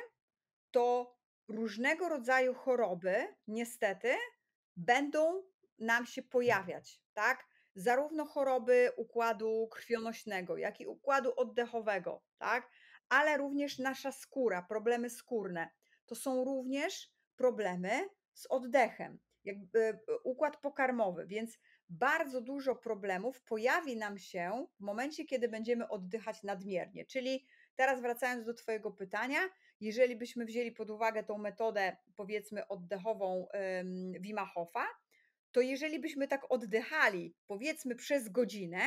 to różnego rodzaju choroby niestety będą nam się pojawiać, tak? Zarówno choroby układu krwionośnego, jak i układu oddechowego, tak? Ale również nasza skóra, problemy skórne. To są również problemy z oddechem, jakby e, układ pokarmowy, więc bardzo dużo problemów pojawi nam się w momencie, kiedy będziemy oddychać nadmiernie. Czyli teraz wracając do Twojego pytania, jeżeli byśmy wzięli pod uwagę tą metodę, powiedzmy, oddechową em, Wima Hofa, to jeżeli byśmy tak oddychali, powiedzmy, przez godzinę,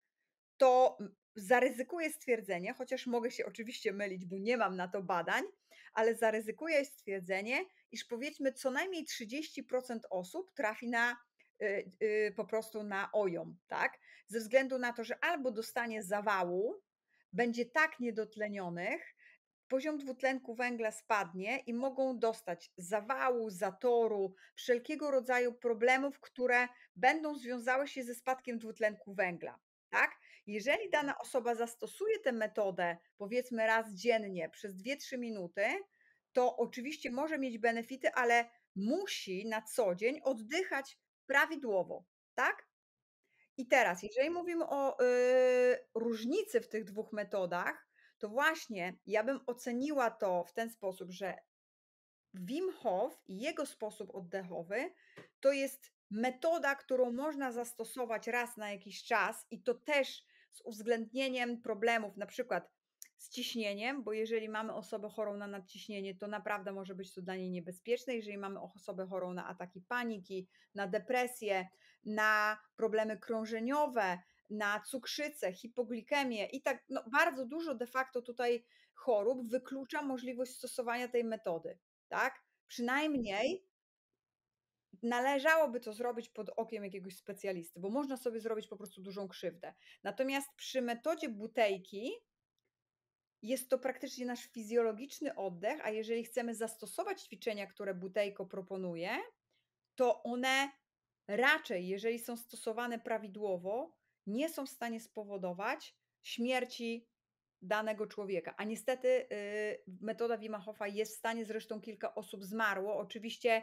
to m, zaryzykuję stwierdzenie, chociaż mogę się oczywiście mylić, bo nie mam na to badań, ale zaryzykuję stwierdzenie, iż powiedzmy co najmniej trzydzieści procent osób trafi na y, y, po prostu na ojom, tak? Ze względu na to, że albo dostanie zawału, będzie tak niedotlenionych, poziom dwutlenku węgla spadnie i mogą dostać zawału, zatoru, wszelkiego rodzaju problemów, które będą związały się ze spadkiem dwutlenku węgla. Tak? Jeżeli dana osoba zastosuje tę metodę, powiedzmy raz dziennie przez dwie trzy minuty, to oczywiście może mieć benefity, ale musi na co dzień oddychać prawidłowo. Tak? I teraz, jeżeli mówimy o, y, różnicy w tych dwóch metodach, to właśnie ja bym oceniła to w ten sposób, że Wim Hof i jego sposób oddechowy to jest metoda, którą można zastosować raz na jakiś czas i to też z uwzględnieniem problemów, na przykład z ciśnieniem, bo jeżeli mamy osobę chorą na nadciśnienie, to naprawdę może być to dla niej niebezpieczne. Jeżeli mamy osobę chorą na ataki paniki, na depresję, na problemy krążeniowe, na cukrzycę, hipoglikemię i tak no, bardzo dużo de facto tutaj chorób wyklucza możliwość stosowania tej metody, tak? Przynajmniej należałoby to zrobić pod okiem jakiegoś specjalisty, bo można sobie zrobić po prostu dużą krzywdę. Natomiast przy metodzie Buteyki jest to praktycznie nasz fizjologiczny oddech, a jeżeli chcemy zastosować ćwiczenia, które Buteyko proponuje, to one raczej, jeżeli są stosowane prawidłowo, nie są w stanie spowodować śmierci danego człowieka. A niestety yy, metoda Wima Hofa jest w stanie, zresztą kilka osób zmarło. Oczywiście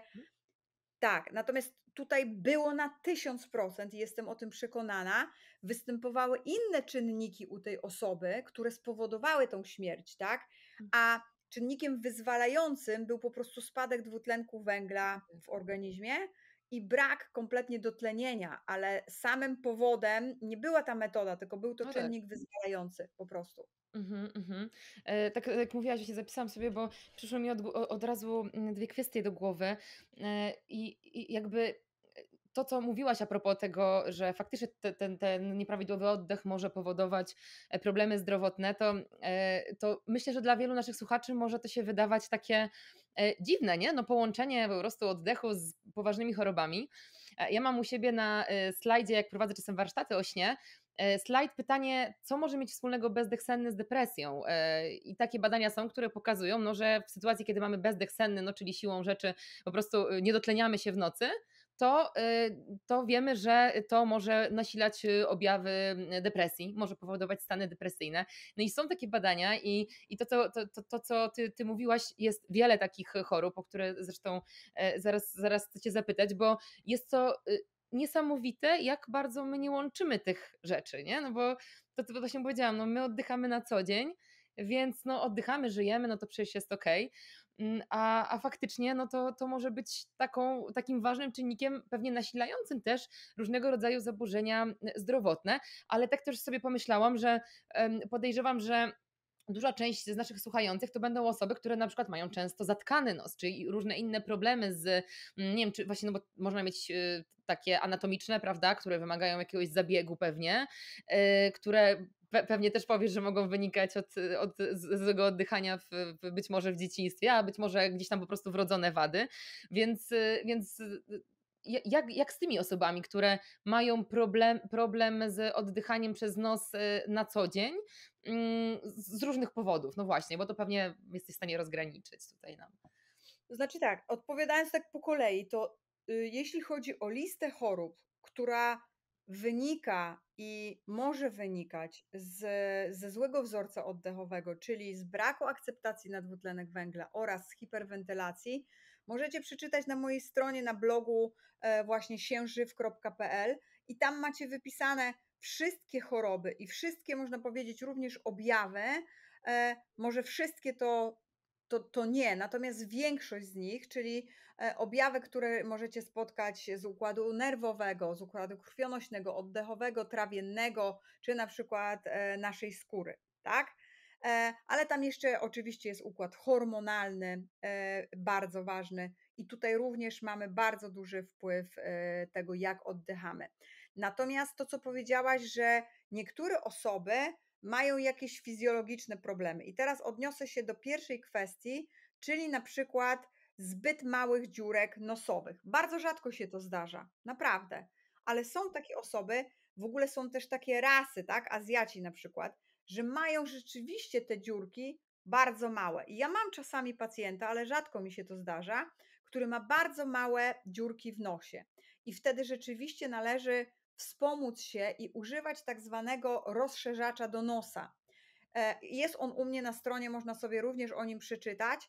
tak, natomiast tutaj było na tysiąc procent i jestem o tym przekonana, występowały inne czynniki u tej osoby, które spowodowały tą śmierć, tak? A czynnikiem wyzwalającym był po prostu spadek dwutlenku węgla w organizmie i brak kompletnie dotlenienia, ale samym powodem nie była ta metoda, tylko był to No tak. czynnik wyzwalający po prostu. Mhm, mhm. E, tak jak mówiłaś, właśnie zapisałam sobie, bo przyszły mi od, gł- od razu mm, dwie kwestie do głowy. E, I, i jakby to, co mówiłaś a propos tego, że faktycznie te, ten, ten nieprawidłowy oddech może powodować e, problemy zdrowotne, to, e, to myślę, że dla wielu naszych słuchaczy może to się wydawać takie e, dziwne, nie? No połączenie po prostu oddechu z poważnymi chorobami. E, Ja mam u siebie na e, slajdzie, jak prowadzę czasem warsztaty o śnie, e, slajd pytanie, co może mieć wspólnego bezdech senny z depresją? E, I takie badania są, które pokazują, no, że w sytuacji, kiedy mamy bezdech senny, no, czyli siłą rzeczy po prostu e, nie dotleniamy się w nocy, to, y, to wiemy, że to może nasilać y, objawy y, depresji, może powodować stany depresyjne. No i są takie badania i, i to, to, to, to, to, co ty, ty mówiłaś, jest wiele takich chorób, o które zresztą e, zaraz, zaraz chcę cię zapytać, bo jest to y, niesamowite, jak bardzo my nie łączymy tych rzeczy, nie? No bo to, to właśnie powiedziałam, no my oddychamy na co dzień, więc no oddychamy, żyjemy, no to przecież jest okej. Mm, A, a faktycznie no to, to może być taką, takim ważnym czynnikiem, pewnie nasilającym też różnego rodzaju zaburzenia mm, zdrowotne, ale tak też sobie pomyślałam, że em, podejrzewam, że duża część z naszych słuchających to będą osoby, które na przykład mają często zatkany nos, czyli różne inne problemy z, mm, nie wiem, czy właśnie, no bo można mieć y, takie anatomiczne, prawda, które wymagają jakiegoś zabiegu pewnie, y, które pe- pewnie też powiesz, że mogą wynikać od, od z- złego oddychania w, w, być może w dzieciństwie, a być może gdzieś tam po prostu wrodzone wady, więc, y, więc y, ja- jak, jak z tymi osobami, które mają problem, problem z oddychaniem przez nos y, na co dzień, mm, z różnych powodów, no właśnie, bo to pewnie jesteś w stanie rozgraniczyć tutaj nam. To znaczy tak, odpowiadając tak po kolei, to y, jeśli chodzi o listę chorób, która wynika i może wynikać z, ze złego wzorca oddechowego, czyli z braku akceptacji na dwutlenek węgla oraz z hiperwentylacji, możecie przeczytać na mojej stronie na blogu e, właśnie siężyw kropka pe el i tam macie wypisane wszystkie choroby i wszystkie, można powiedzieć, również objawy. E, może wszystkie to to, to nie, natomiast większość z nich, czyli e, objawy, które możecie spotkać z układu nerwowego, z układu krwionośnego, oddechowego, trawiennego, czy na przykład e, naszej skóry, tak? E, Ale tam jeszcze oczywiście jest układ hormonalny, e, bardzo ważny i tutaj również mamy bardzo duży wpływ e, tego, jak oddychamy. Natomiast to, co powiedziałaś, że niektóre osoby mają jakieś fizjologiczne problemy. I teraz odniosę się do pierwszej kwestii, czyli na przykład zbyt małych dziurek nosowych. Bardzo rzadko się to zdarza, naprawdę. Ale są takie osoby, w ogóle są też takie rasy, tak, Azjaci na przykład, że mają rzeczywiście te dziurki bardzo małe. I ja mam czasami pacjenta, ale rzadko mi się to zdarza, który ma bardzo małe dziurki w nosie. I wtedy rzeczywiście należy wspomóc się i używać tak zwanego rozszerzacza do nosa. E, Jest on u mnie na stronie, można sobie również o nim przeczytać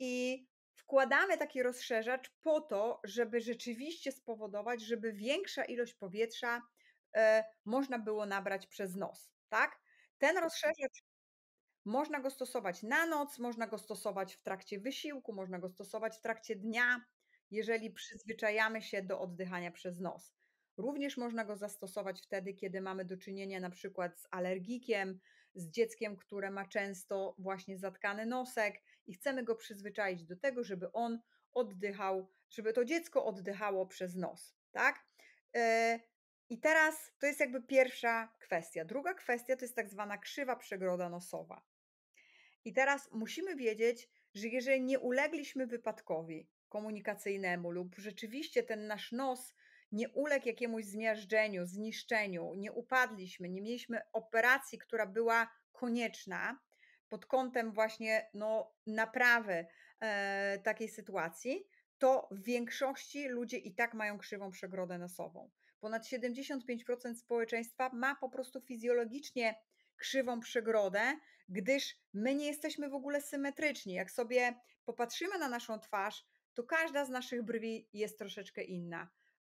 i wkładamy taki rozszerzacz po to, żeby rzeczywiście spowodować, żeby większa ilość powietrza e, można było nabrać przez nos, tak? Ten rozszerzacz Można go stosować na noc, można go stosować w trakcie wysiłku, można go stosować w trakcie dnia, jeżeli przyzwyczajamy się do oddychania przez nos. Również można go zastosować wtedy, kiedy mamy do czynienia na przykład z alergikiem, z dzieckiem, które ma często właśnie zatkany nosek i chcemy go przyzwyczaić do tego, żeby on oddychał, żeby to dziecko oddychało przez nos, tak? E, I teraz to jest jakby pierwsza kwestia. Druga kwestia to jest tak zwana krzywa przegroda nosowa. I teraz musimy wiedzieć, że jeżeli nie ulegliśmy wypadkowi komunikacyjnemu lub rzeczywiście ten nasz nos nie uległ jakiemuś zmiażdżeniu, zniszczeniu, nie upadliśmy, nie mieliśmy operacji, która była konieczna pod kątem właśnie no, naprawy e, takiej sytuacji, to w większości ludzie i tak mają krzywą przegrodę nosową. Ponad siedemdziesiąt pięć procent społeczeństwa ma po prostu fizjologicznie krzywą przegrodę, gdyż my nie jesteśmy w ogóle symetryczni. Jak sobie popatrzymy na naszą twarz, to każda z naszych brwi jest troszeczkę inna.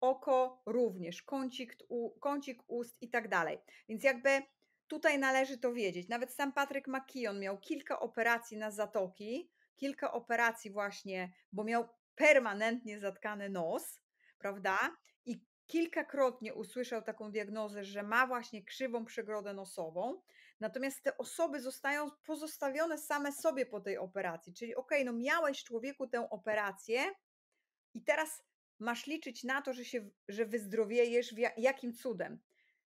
Oko również, kącik, u, kącik ust i tak dalej. Więc jakby tutaj należy to wiedzieć. Nawet sam Patryk McKeown miał kilka operacji na zatoki, kilka operacji właśnie, bo miał permanentnie zatkany nos, prawda? I kilkakrotnie usłyszał taką diagnozę, że ma właśnie krzywą przegrodę nosową. Natomiast te osoby zostają pozostawione same sobie po tej operacji. Czyli okej, no miałeś człowieku tę operację i teraz masz liczyć na to, że, się, że wyzdrowiejesz w ja- jakim cudem?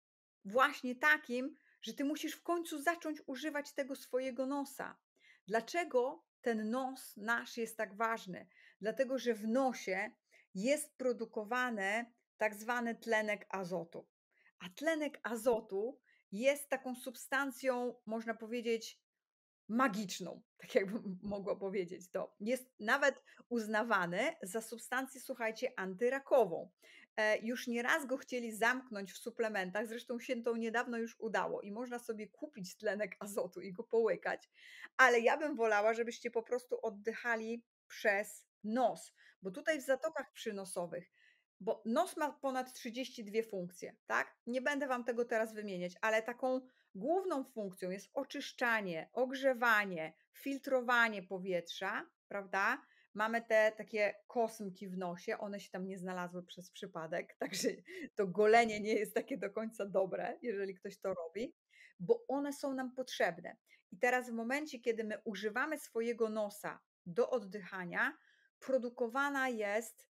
Właśnie takim, że ty musisz w końcu zacząć używać tego swojego nosa. Dlaczego ten nos nasz jest tak ważny? Dlatego, że w nosie jest produkowany tak zwany tlenek azotu. A tlenek azotu jest taką substancją, można powiedzieć, magiczną, tak jakbym mogła powiedzieć to. Jest nawet uznawany za substancję, słuchajcie, antyrakową. E, już nieraz go chcieli zamknąć w suplementach, zresztą się to niedawno już udało i można sobie kupić tlenek azotu i go połykać, ale ja bym wolała, żebyście po prostu oddychali przez nos, bo tutaj w zatokach przynosowych, bo nos ma ponad trzydzieści dwie funkcje, tak? Nie będę wam tego teraz wymieniać, ale taką główną funkcją jest oczyszczanie, ogrzewanie, filtrowanie powietrza, prawda? Mamy te takie kosmki w nosie, one się tam nie znalazły przez przypadek, także to golenie nie jest takie do końca dobre, jeżeli ktoś to robi, bo one są nam potrzebne. I teraz w momencie, kiedy my używamy swojego nosa do oddychania, produkowana jest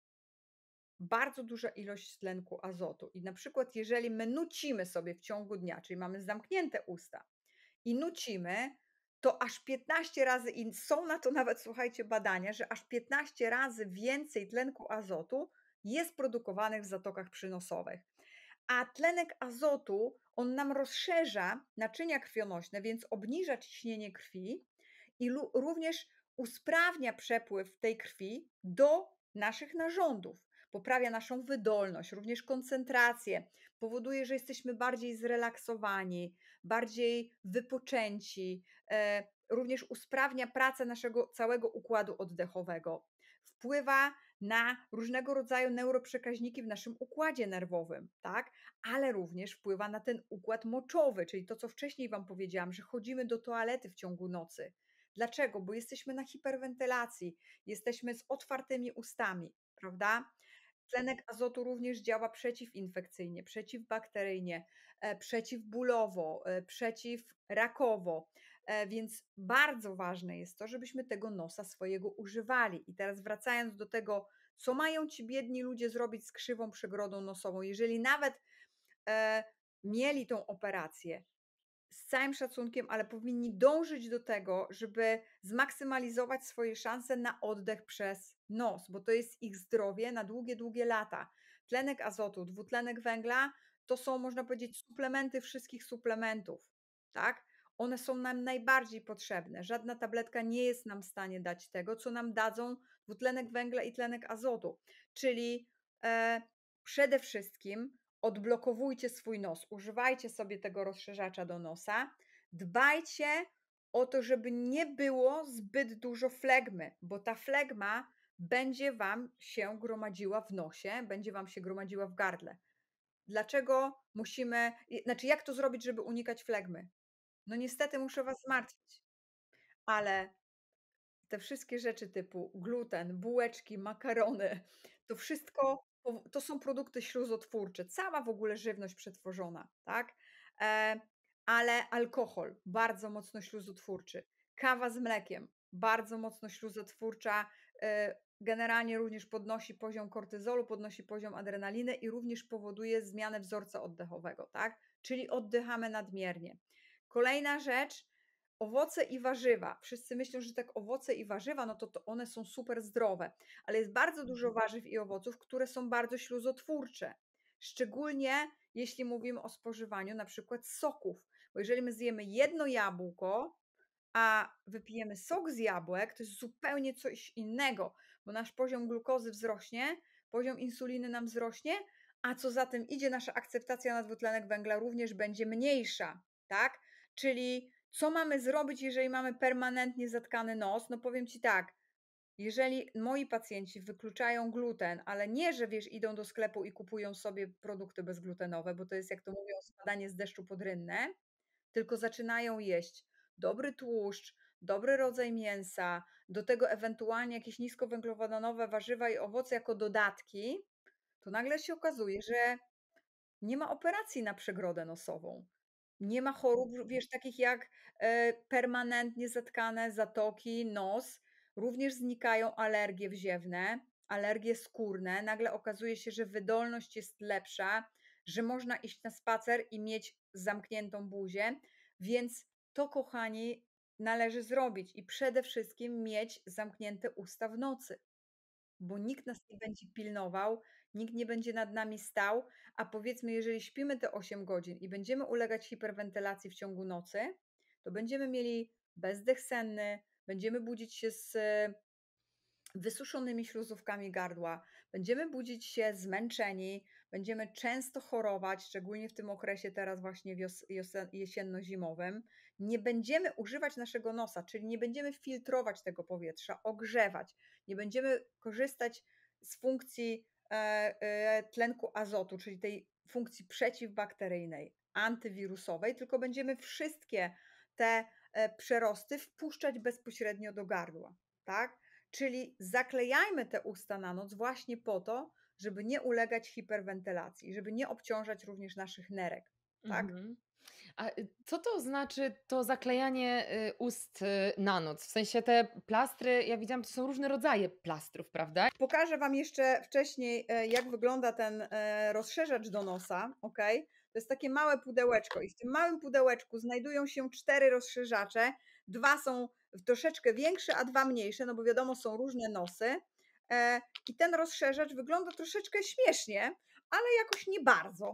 bardzo duża ilość tlenku azotu. I na przykład, jeżeli my nucimy sobie w ciągu dnia, czyli mamy zamknięte usta i nucimy, to aż piętnaście razy, i są na to nawet, słuchajcie, badania, że aż piętnaście razy więcej tlenku azotu jest produkowanych w zatokach przynosowych. A tlenek azotu, on nam rozszerza naczynia krwionośne, więc obniża ciśnienie krwi i również usprawnia przepływ tej krwi do naszych narządów. Poprawia naszą wydolność, również koncentrację, powoduje, że jesteśmy bardziej zrelaksowani, bardziej wypoczęci, e, również usprawnia pracę naszego całego układu oddechowego. Wpływa na różnego rodzaju neuroprzekaźniki w naszym układzie nerwowym, tak? Ale również wpływa na ten układ moczowy, czyli to, co wcześniej Wam powiedziałam, że chodzimy do toalety w ciągu nocy. Dlaczego? Bo jesteśmy na hiperwentylacji, jesteśmy z otwartymi ustami, prawda? Tlenek azotu również działa przeciwinfekcyjnie, przeciwbakteryjnie, e, przeciwbólowo, e, przeciwrakowo. E, Więc bardzo ważne jest to, żebyśmy tego nosa swojego używali. I teraz wracając do tego, co mają ci biedni ludzie zrobić z krzywą przegrodą nosową, jeżeli nawet e, mieli tą operację, z całym szacunkiem, ale powinni dążyć do tego, żeby zmaksymalizować swoje szanse na oddech przez nos, bo to jest ich zdrowie na długie, długie lata. Tlenek azotu, dwutlenek węgla to są, można powiedzieć, suplementy wszystkich suplementów, tak? One są nam najbardziej potrzebne. Żadna tabletka nie jest nam w stanie dać tego, co nam dadzą dwutlenek węgla i tlenek azotu. Czyli e, przede wszystkim odblokowujcie swój nos, używajcie sobie tego rozszerzacza do nosa, dbajcie o to, żeby nie było zbyt dużo flegmy, bo ta flegma będzie Wam się gromadziła w nosie, będzie Wam się gromadziła w gardle. Dlaczego musimy, znaczy jak to zrobić, żeby unikać flegmy? No niestety muszę Was zmartwić. ale te wszystkie rzeczy typu gluten, bułeczki, makarony, to wszystko pow to są produkty śluzotwórcze, cała w ogóle żywność przetworzona, tak? E, ale alkohol bardzo mocno śluzotwórczy, kawa z mlekiem bardzo mocno śluzotwórcza, e, generalnie również podnosi poziom kortyzolu, podnosi poziom adrenaliny i również powoduje zmianę wzorca oddechowego, tak? Czyli oddychamy nadmiernie. Kolejna rzecz, owoce i warzywa. Wszyscy myślą, że tak owoce i warzywa, no to, to one są super zdrowe, ale jest bardzo dużo warzyw i owoców, które są bardzo śluzotwórcze. Szczególnie jeśli mówimy o spożywaniu na przykład soków, bo jeżeli my zjemy jedno jabłko, a wypijemy sok z jabłek, to jest zupełnie coś innego, bo nasz poziom glukozy wzrośnie, poziom insuliny nam wzrośnie, a co za tym idzie, nasza akceptacja na dwutlenek węgla również będzie mniejsza, tak? Czyli co mamy zrobić, jeżeli mamy permanentnie zatkany nos? No powiem Ci tak, jeżeli moi pacjenci wykluczają gluten, ale nie, że wiesz, idą do sklepu i kupują sobie produkty bezglutenowe, bo to jest, jak to mówią, spadanie z deszczu pod rynnę, tylko zaczynają jeść dobry tłuszcz, dobry rodzaj mięsa, do tego ewentualnie jakieś niskowęglowodanowe warzywa i owoce jako dodatki, to nagle się okazuje, że nie ma operacji na przegrodę nosową. Nie ma chorób, wiesz, takich jak e, permanentnie zatkane zatoki, nos. Również znikają alergie wziewne, alergie skórne. Nagle okazuje się, że wydolność jest lepsza, że można iść na spacer i mieć zamkniętą buzię. Więc to, kochani, należy zrobić i przede wszystkim mieć zamknięte usta w nocy, bo nikt nas nie będzie pilnował, nikt nie będzie nad nami stał, a powiedzmy, jeżeli śpimy te osiem godzin i będziemy ulegać hiperwentylacji w ciągu nocy, to będziemy mieli bezdech senny, będziemy budzić się z wysuszonymi śluzówkami gardła, będziemy budzić się zmęczeni, będziemy często chorować, szczególnie w tym okresie teraz właśnie wios- josen- jesienno-zimowym. Nie będziemy używać naszego nosa, czyli nie będziemy filtrować tego powietrza, ogrzewać, nie będziemy korzystać z funkcji e, e, tlenku azotu, czyli tej funkcji przeciwbakteryjnej, antywirusowej, tylko będziemy wszystkie te e, przerosty wpuszczać bezpośrednio do gardła, tak? Czyli zaklejajmy te usta na noc właśnie po to, żeby nie ulegać hiperwentylacji, żeby nie obciążać również naszych nerek, tak? Mhm. A y, co to znaczy to zaklejanie y, ust y, na noc? W sensie te plastry, ja widziałam, to są różne rodzaje plastrów, prawda? Pokażę Wam jeszcze wcześniej, e, jak wygląda ten e, rozszerzacz do nosa, ok? To jest takie małe pudełeczko i w tym małym pudełeczku znajdują się cztery rozszerzacze. Dwa są troszeczkę większe, a dwa mniejsze, no bo wiadomo, są różne nosy. E, I ten rozszerzacz wygląda troszeczkę śmiesznie, ale jakoś nie bardzo.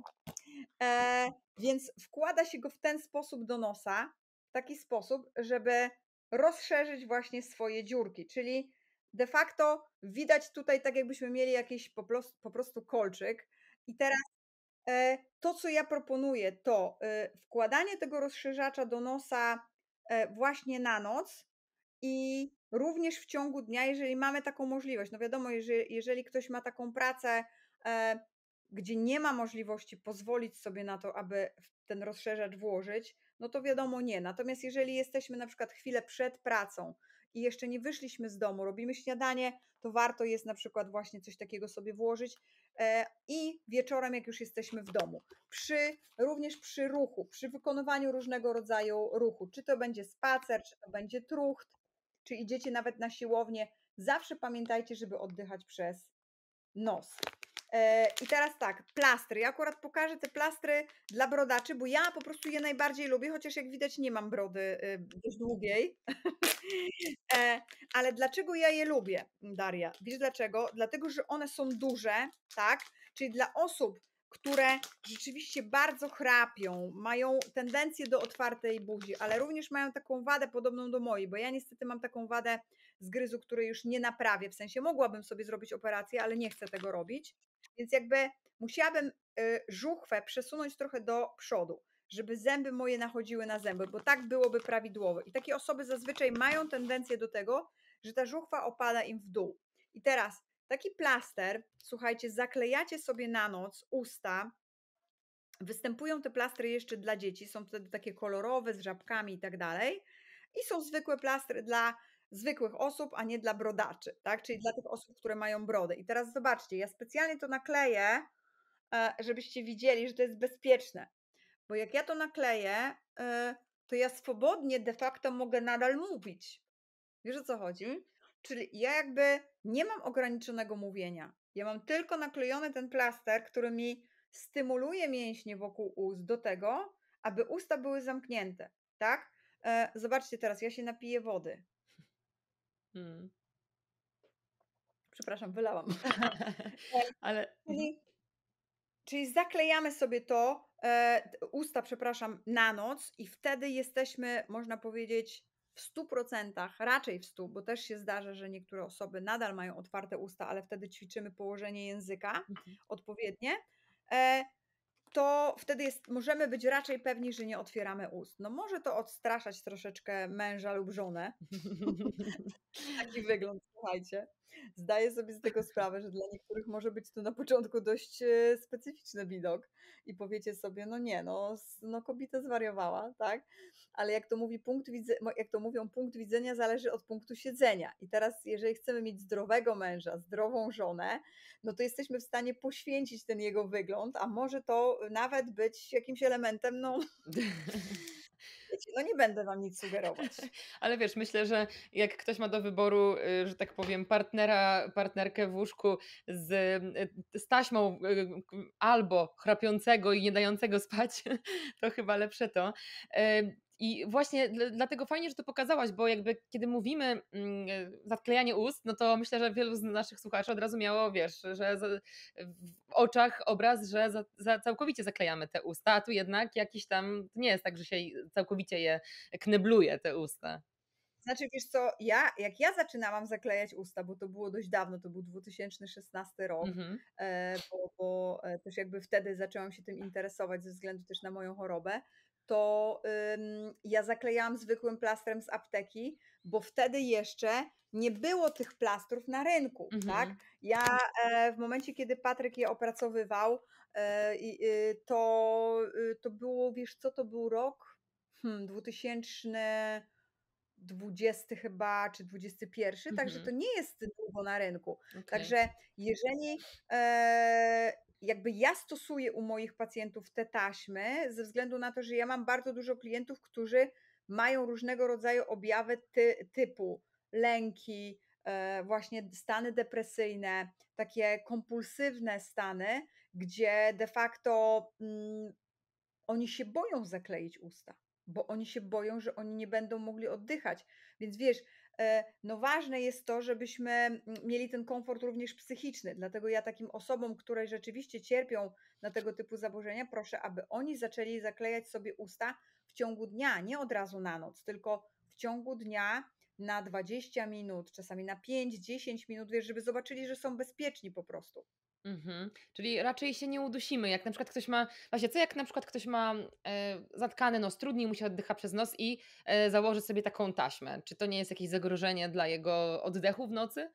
E, więc wkłada się go w ten sposób do nosa, w taki sposób, żeby rozszerzyć właśnie swoje dziurki, czyli de facto widać tutaj tak jakbyśmy mieli jakiś po prostu, po prostu kolczyk. I teraz e, to, co ja proponuję, to e, wkładanie tego rozszerzacza do nosa e, właśnie na noc i również w ciągu dnia, jeżeli mamy taką możliwość. No wiadomo, jeżeli, jeżeli ktoś ma taką pracę, e, gdzie nie ma możliwości pozwolić sobie na to, aby w ten rozszerzacz włożyć, no to wiadomo nie. Natomiast jeżeli jesteśmy na przykład chwilę przed pracą i jeszcze nie wyszliśmy z domu, robimy śniadanie, to warto jest na przykład właśnie coś takiego sobie włożyć e, i wieczorem, jak już jesteśmy w domu. Przy, również przy ruchu, przy wykonywaniu różnego rodzaju ruchu, czy to będzie spacer, czy to będzie trucht, czy idziecie nawet na siłownię, zawsze pamiętajcie, żeby oddychać przez nos. E, I teraz tak, plastry. Ja akurat pokażę te plastry dla brodaczy, bo ja po prostu je najbardziej lubię, chociaż jak widać nie mam brody y, dość długiej. E, ale dlaczego ja je lubię, Daria? Wiesz dlaczego? Dlatego, że one są duże, tak? Czyli dla osób, które rzeczywiście bardzo chrapią, mają tendencję do otwartej buzi, ale również mają taką wadę podobną do mojej, bo ja niestety mam taką wadę zgryzu, której już nie naprawię. W sensie mogłabym sobie zrobić operację, ale nie chcę tego robić. Więc jakby musiałabym y, żuchwę przesunąć trochę do przodu, żeby zęby moje nachodziły na zęby, bo tak byłoby prawidłowo. I takie osoby zazwyczaj mają tendencję do tego, że ta żuchwa opada im w dół. I teraz taki plaster, słuchajcie, zaklejacie sobie na noc usta. Występują te plastry jeszcze dla dzieci, są wtedy takie kolorowe z żabkami i tak dalej. i są zwykłe plastry dla zwykłych osób, a nie dla brodaczy, tak? Czyli dla tych osób, które mają brodę. I teraz zobaczcie, ja specjalnie to nakleję, e, żebyście widzieli, że to jest bezpieczne. Bo jak ja to nakleję, e, to ja swobodnie de facto mogę nadal mówić. Wiesz, o co chodzi? Czyli ja jakby nie mam ograniczonego mówienia. Ja mam tylko naklejony ten plaster, który mi stymuluje mięśnie wokół ust do tego, aby usta były zamknięte, tak? E, zobaczcie teraz, ja się napiję wody. Mm. Przepraszam, wylałam. Ale mhm. Czyli, czyli zaklejamy sobie to, e, t- usta, przepraszam, na noc i wtedy jesteśmy, można powiedzieć, w stu procentach, raczej w stu, bo też się zdarza, że niektóre osoby nadal mają otwarte usta, ale wtedy ćwiczymy położenie języka Mhm. odpowiednie. E, to wtedy jest, możemy być raczej pewni, że nie otwieramy ust. No może to odstraszać troszeczkę męża lub żonę, taki wygląd, słuchajcie. Zdaję sobie z tego sprawę, że dla niektórych może być to na początku dość e, specyficzny widok i powiecie sobie, no nie, no, s- no kobieta zwariowała, tak? Ale jak to mówi punkt widze- mo- jak to mówią, punkt widzenia zależy od punktu siedzenia. I teraz, jeżeli chcemy mieć zdrowego męża, zdrową żonę, no to jesteśmy w stanie poświęcić ten jego wygląd, a może to nawet być jakimś elementem, no, wiecie, no nie będę wam nic sugerować. Ale wiesz, myślę, że jak ktoś ma do wyboru, y, że tak powiem, partnera, partnerkę w łóżku z, y, z taśmą y, k- albo chrapiącego i nie dającego spać, to chyba lepsze to. Y, I właśnie dla- dlatego fajnie, że to pokazałaś, bo jakby kiedy mówimy mm, y, zaklejanie ust, no to myślę, że wielu z naszych słuchaczy od razu miało, wiesz, że za, w oczach obraz, że za, za całkowicie zaklejamy te usta, a tu jednak jakiś tam, to nie jest tak, że się całkowicie je knebluje te usta. Znaczy, wiesz co, ja, jak ja zaczynałam zaklejać usta, bo to było dość dawno, to był dwa tysiące szesnasty rok, Mhm. e, bo, bo e, też jakby wtedy zaczęłam się tym interesować ze względu też na moją chorobę, to ym, ja zaklejałam zwykłym plastrem z apteki, bo wtedy jeszcze nie było tych plastrów na rynku, tak? Mhm. Ja e, w momencie, kiedy Patryk je opracowywał, e, i, y, to, y, to było, wiesz co, to był rok hmm, dwa tysiące dwudziesty chyba, czy dwudziesty pierwszy, także to Mhm. nie jest długo na rynku. Okej. Także jeżeli e, jakby ja stosuję u moich pacjentów te taśmy, ze względu na to, że ja mam bardzo dużo klientów, którzy mają różnego rodzaju objawy ty, typu lęki, e, właśnie stany depresyjne, takie kompulsywne stany, gdzie de facto mm, oni się boją zakleić usta, bo oni się boją, że oni nie będą mogli oddychać. Więc wiesz, e, no ważne jest to, żebyśmy mm, mieli ten komfort również psychiczny. Dlatego ja takim osobom, które rzeczywiście cierpią na tego typu zaburzenia, proszę, aby oni zaczęli zaklejać sobie usta w ciągu dnia, nie od razu na noc, tylko w ciągu dnia na dwadzieścia minut, czasami na pięć, dziesięć minut, wiesz, żeby zobaczyli, że są bezpieczni po prostu. Mhm. Czyli raczej się nie udusimy. Jak na przykład ktoś ma, właśnie co jak na przykład ktoś ma e, zatkany nos, trudniej mu się oddycha przez nos i e, założy sobie taką taśmę. Czy to nie jest jakieś zagrożenie dla jego oddechu w nocy?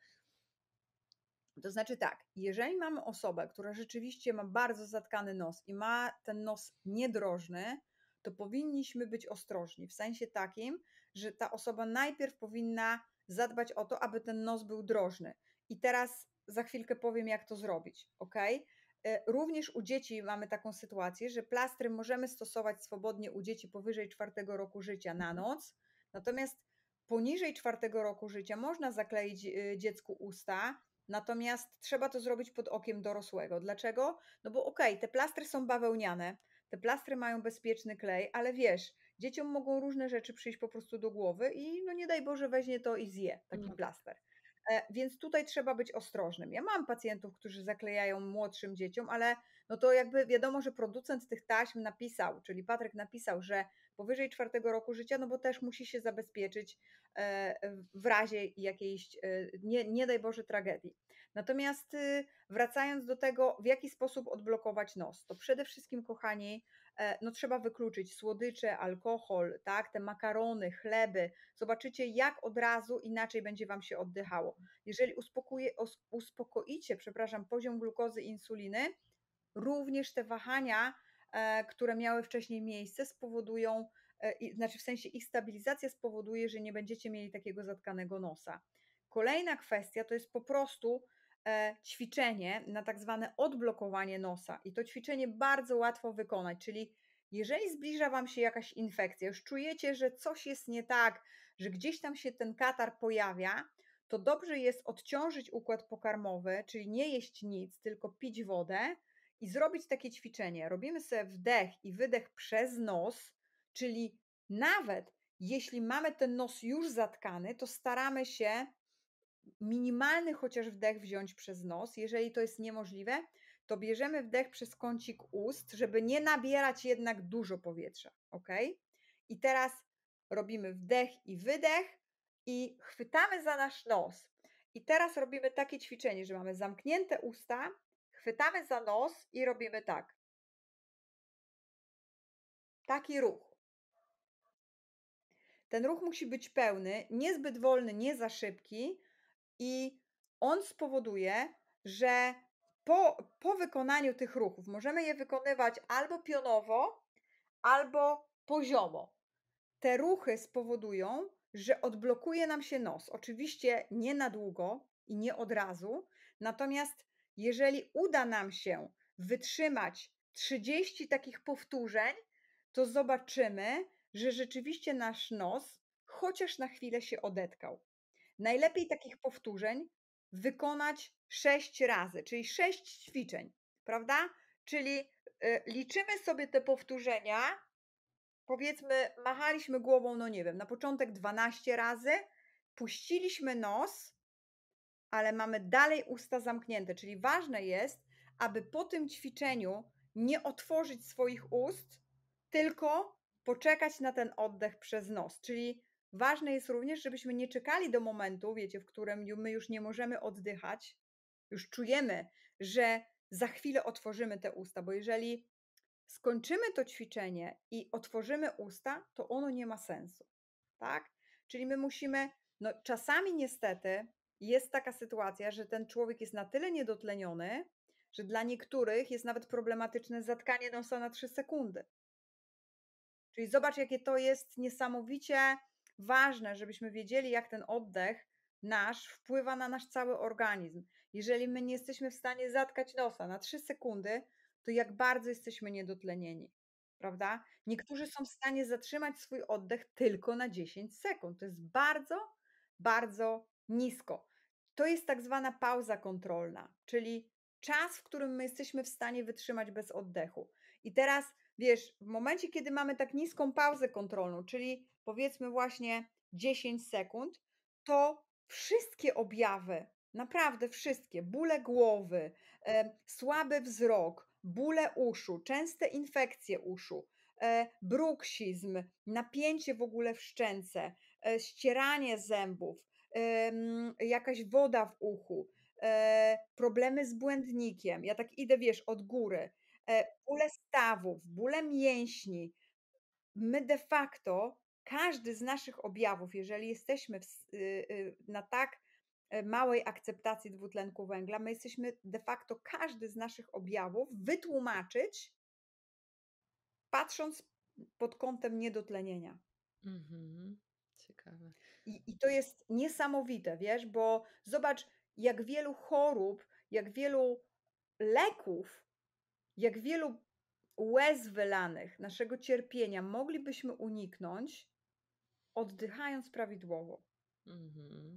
To znaczy tak, jeżeli mamy osobę, która rzeczywiście ma bardzo zatkany nos i ma ten nos niedrożny, to powinniśmy być ostrożni. W sensie takim, że ta osoba najpierw powinna zadbać o to, aby ten nos był drożny. I teraz za chwilkę powiem, jak to zrobić, ok? E, Również u dzieci mamy taką sytuację, że plastry możemy stosować swobodnie u dzieci powyżej czwartego roku życia na noc, natomiast poniżej czwartego roku życia można zakleić y, dziecku usta. Natomiast trzeba to zrobić pod okiem dorosłego. Dlaczego? No bo okej, te plastry są bawełniane, te plastry mają bezpieczny klej, ale wiesz, dzieciom mogą różne rzeczy przyjść po prostu do głowy i no nie daj Boże weźmie to i zje taki No. plaster. E, Więc tutaj trzeba być ostrożnym. Ja mam pacjentów, którzy zaklejają młodszym dzieciom, ale no to jakby wiadomo, że producent tych taśm napisał, czyli Patryk napisał, że powyżej czwartego roku życia, no bo też musi się zabezpieczyć e, w razie jakiejś, e, nie, nie daj Boże, tragedii. Natomiast y, wracając do tego, w jaki sposób odblokować nos, to przede wszystkim, kochani, e, no trzeba wykluczyć słodycze, alkohol, tak, te makarony, chleby. Zobaczycie, jak od razu inaczej będzie Wam się oddychało. Jeżeli uspokuje, os- uspokoicie, przepraszam, poziom glukozy i insuliny, również te wahania, e, które miały wcześniej miejsce, spowodują e, i- znaczy w sensie ich stabilizacja spowoduje, że nie będziecie mieli takiego zatkanego nosa. Kolejna kwestia to jest po prostu e, ćwiczenie na tak zwane odblokowanie nosa. I to ćwiczenie bardzo łatwo wykonać, czyli jeżeli zbliża Wam się jakaś infekcja, już czujecie, że coś jest nie tak, że gdzieś tam się ten katar pojawia, to dobrze jest odciążyć układ pokarmowy, czyli nie jeść nic, tylko pić wodę i zrobić takie ćwiczenie. Robimy sobie wdech i wydech przez nos, czyli nawet jeśli mamy ten nos już zatkany, to staramy się minimalny chociaż wdech wziąć przez nos. Jeżeli to jest niemożliwe, to bierzemy wdech przez kącik ust, żeby nie nabierać jednak dużo powietrza. Ok? I teraz robimy wdech i wydech i chwytamy za nasz nos. I teraz robimy takie ćwiczenie, że mamy zamknięte usta, chwytamy za nos i robimy tak. Taki ruch. Ten ruch musi być pełny, niezbyt wolny, nie za szybki i on spowoduje, że po, po wykonaniu tych ruchów możemy je wykonywać albo pionowo, albo poziomo. Te ruchy spowodują, że odblokuje nam się nos. Oczywiście nie na długo i nie od razu, natomiast jeżeli uda nam się wytrzymać trzydzieści takich powtórzeń, to zobaczymy, że rzeczywiście nasz nos chociaż na chwilę się odetkał. Najlepiej takich powtórzeń wykonać sześć razy, czyli sześć ćwiczeń, prawda? Czyli y, liczymy sobie te powtórzenia, powiedzmy, machaliśmy głową, no nie wiem, na początek dwanaście razy, puściliśmy nos, ale mamy dalej usta zamknięte, czyli ważne jest, aby po tym ćwiczeniu nie otworzyć swoich ust, tylko poczekać na ten oddech przez nos. Czyli ważne jest również, żebyśmy nie czekali do momentu, wiecie, w którym my już nie możemy oddychać, już czujemy, że za chwilę otworzymy te usta, bo jeżeli skończymy to ćwiczenie i otworzymy usta, to ono nie ma sensu, tak? Czyli my musimy, no czasami niestety jest taka sytuacja, że ten człowiek jest na tyle niedotleniony, że dla niektórych jest nawet problematyczne zatkanie nosa na trzy sekundy. Czyli zobacz, jakie to jest niesamowicie ważne, żebyśmy wiedzieli, jak ten oddech nasz wpływa na nasz cały organizm. Jeżeli my nie jesteśmy w stanie zatkać nosa na trzy sekundy, to jak bardzo jesteśmy niedotlenieni, prawda? Niektórzy są w stanie zatrzymać swój oddech tylko na dziesięć sekund. To jest bardzo, bardzo nisko. To jest tak zwana pauza kontrolna, czyli czas, w którym my jesteśmy w stanie wytrzymać bez oddechu. I teraz wiesz, w momencie, kiedy mamy tak niską pauzę kontrolną, czyli powiedzmy właśnie dziesięć sekund, to wszystkie objawy, naprawdę wszystkie, bóle głowy, e, słaby wzrok, bóle uszu, częste infekcje uszu, e, bruksizm, napięcie w ogóle w szczęce, e, ścieranie zębów, e, m, jakaś woda w uchu, e, problemy z błędnikiem. Ja tak idę, wiesz, od góry. E, bóle stawów, bóle mięśni. My de facto, każdy z naszych objawów, jeżeli jesteśmy w, s- y, y, na tak e, małej akceptacji dwutlenku węgla, my jesteśmy de facto każdy z naszych objawów wytłumaczyć, patrząc pod kątem niedotlenienia. Mhm. Ciekawe. I, I to jest niesamowite, wiesz, bo zobacz, jak wielu chorób, jak wielu leków, jak wielu łez wylanych, naszego cierpienia moglibyśmy uniknąć, oddychając prawidłowo. Mhm.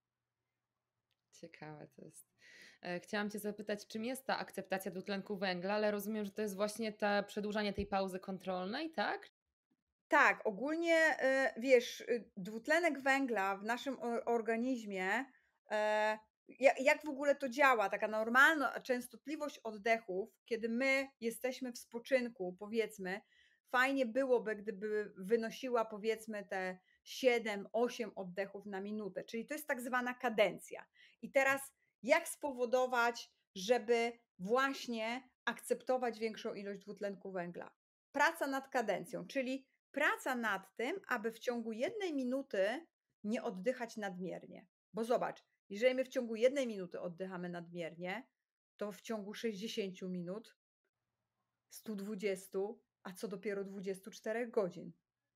Ciekawe to jest. E, Chciałam Cię zapytać, czym jest ta akceptacja dwutlenku węgla, ale rozumiem, że to jest właśnie te przedłużanie tej pauzy kontrolnej, tak? Tak, ogólnie e, wiesz, y, dwutlenek węgla w naszym o- organizmie, e, ja- jak w ogóle to działa, taka normalna częstotliwość oddechów, kiedy my jesteśmy w spoczynku, powiedzmy, fajnie byłoby, gdyby wynosiła powiedzmy te siedem, osiem oddechów na minutę, czyli to jest tak zwana kadencja. I teraz jak spowodować, żeby właśnie akceptować większą ilość dwutlenku węgla? Praca nad kadencją, czyli praca nad tym, aby w ciągu jednej minuty nie oddychać nadmiernie. Bo zobacz, jeżeli my w ciągu jednej minuty oddychamy nadmiernie, to w ciągu sześćdziesięciu minut, stu dwudziestu, a co dopiero dwudziestu czterech godzin.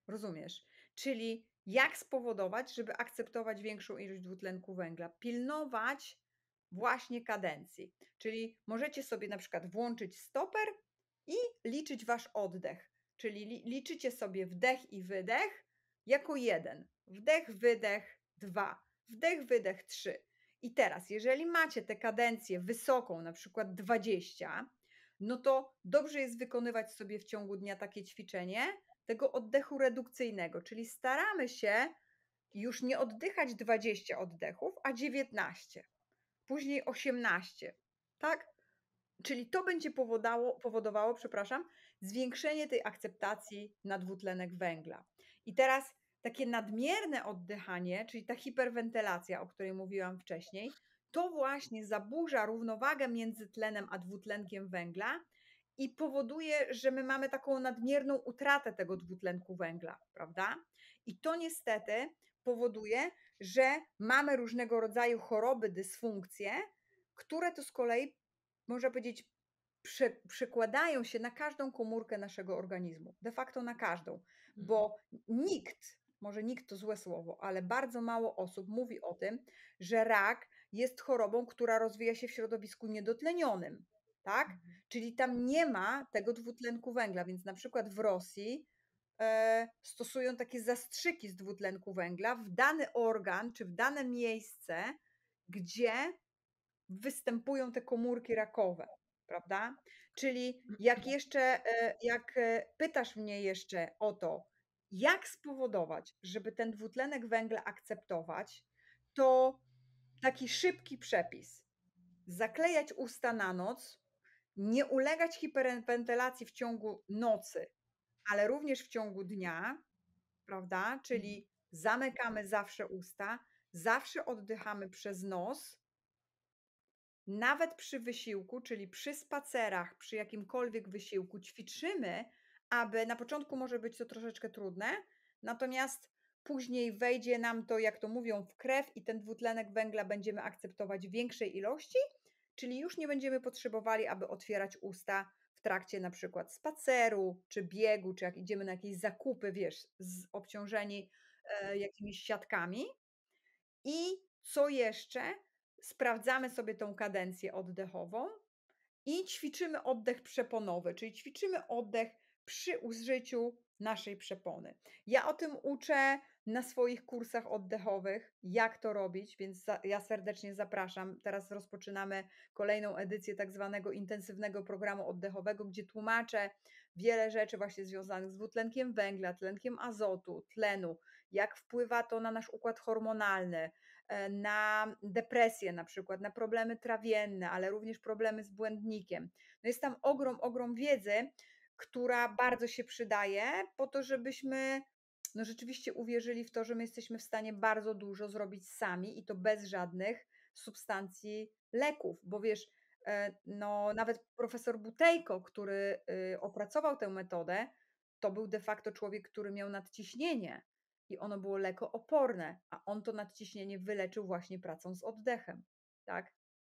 Rozumiesz? Czyli jak spowodować, żeby akceptować większą ilość dwutlenku węgla? Pilnować właśnie kadencji. Czyli możecie sobie na przykład włączyć stoper i liczyć wasz oddech. Czyli li liczycie sobie wdech i wydech jako jeden. Wdech, wydech dwa. Wdech, wydech trzy. I teraz, jeżeli macie tę kadencję wysoką, na przykład dwadzieścia, no to dobrze jest wykonywać sobie w ciągu dnia takie ćwiczenie tego oddechu redukcyjnego, czyli staramy się już nie oddychać dwadzieścia oddechów, a dziewiętnaście, później osiemnaście, tak? Czyli to będzie powodało, powodowało, przepraszam, zwiększenie tej akceptacji na dwutlenek węgla. I teraz takie nadmierne oddychanie, czyli ta hiperwentylacja, o której mówiłam wcześniej, to właśnie zaburza równowagę między tlenem a dwutlenkiem węgla i powoduje, że my mamy taką nadmierną utratę tego dwutlenku węgla, prawda? I to niestety powoduje, że mamy różnego rodzaju choroby, dysfunkcje, które to z kolei, można powiedzieć, prze, przekładają się na każdą komórkę naszego organizmu, de facto na każdą, Mhm. bo nikt, może nikt to złe słowo, ale bardzo mało osób mówi o tym, że rak jest chorobą, która rozwija się w środowisku niedotlenionym, tak? Mhm. Czyli tam nie ma tego dwutlenku węgla, więc na przykład w Rosji e, stosują takie zastrzyki z dwutlenku węgla w dany organ czy w dane miejsce, gdzie występują te komórki rakowe, prawda? Czyli jak jeszcze, e, jak e, pytasz mnie jeszcze o to, jak spowodować, żeby ten dwutlenek węgla akceptować, to taki szybki przepis. Zaklejać usta na noc, nie ulegać hiperwentylacji w ciągu nocy, ale również w ciągu dnia, prawda? Mhm. Czyli zamykamy zawsze usta, zawsze oddychamy przez nos, nawet przy wysiłku, czyli przy spacerach, przy jakimkolwiek wysiłku ćwiczymy, aby na początku może być to troszeczkę trudne, natomiast później wejdzie nam to, jak to mówią, w krew i ten dwutlenek węgla będziemy akceptować w większej ilości, czyli już nie będziemy potrzebowali, aby otwierać usta w trakcie na przykład spaceru, czy biegu, czy jak idziemy na jakieś zakupy, wiesz, z obciążeni e, jakimiś siatkami. I co jeszcze? Sprawdzamy sobie tą kadencję oddechową i ćwiczymy oddech przeponowy, czyli ćwiczymy oddech przy użyciu naszej przepony. Ja o tym uczę na swoich kursach oddechowych, jak to robić, więc za, ja serdecznie zapraszam. Teraz rozpoczynamy kolejną edycję tak zwanego intensywnego programu oddechowego, gdzie tłumaczę wiele rzeczy właśnie związanych z dwutlenkiem węgla, tlenkiem azotu, tlenu, jak wpływa to na nasz układ hormonalny, e, na depresję na przykład, na problemy trawienne, ale również problemy z błędnikiem. No jest tam ogrom, ogrom wiedzy, która bardzo się przydaje po to, żebyśmy no rzeczywiście uwierzyli w to, że my jesteśmy w stanie bardzo dużo zrobić sami i to bez żadnych substancji, leków, bo wiesz, e, no nawet profesor Butejko, który y, opracował tę metodę, to był de facto człowiek, który miał nadciśnienie i ono było lekooporne, a on to nadciśnienie wyleczył właśnie pracą z oddechem, tak?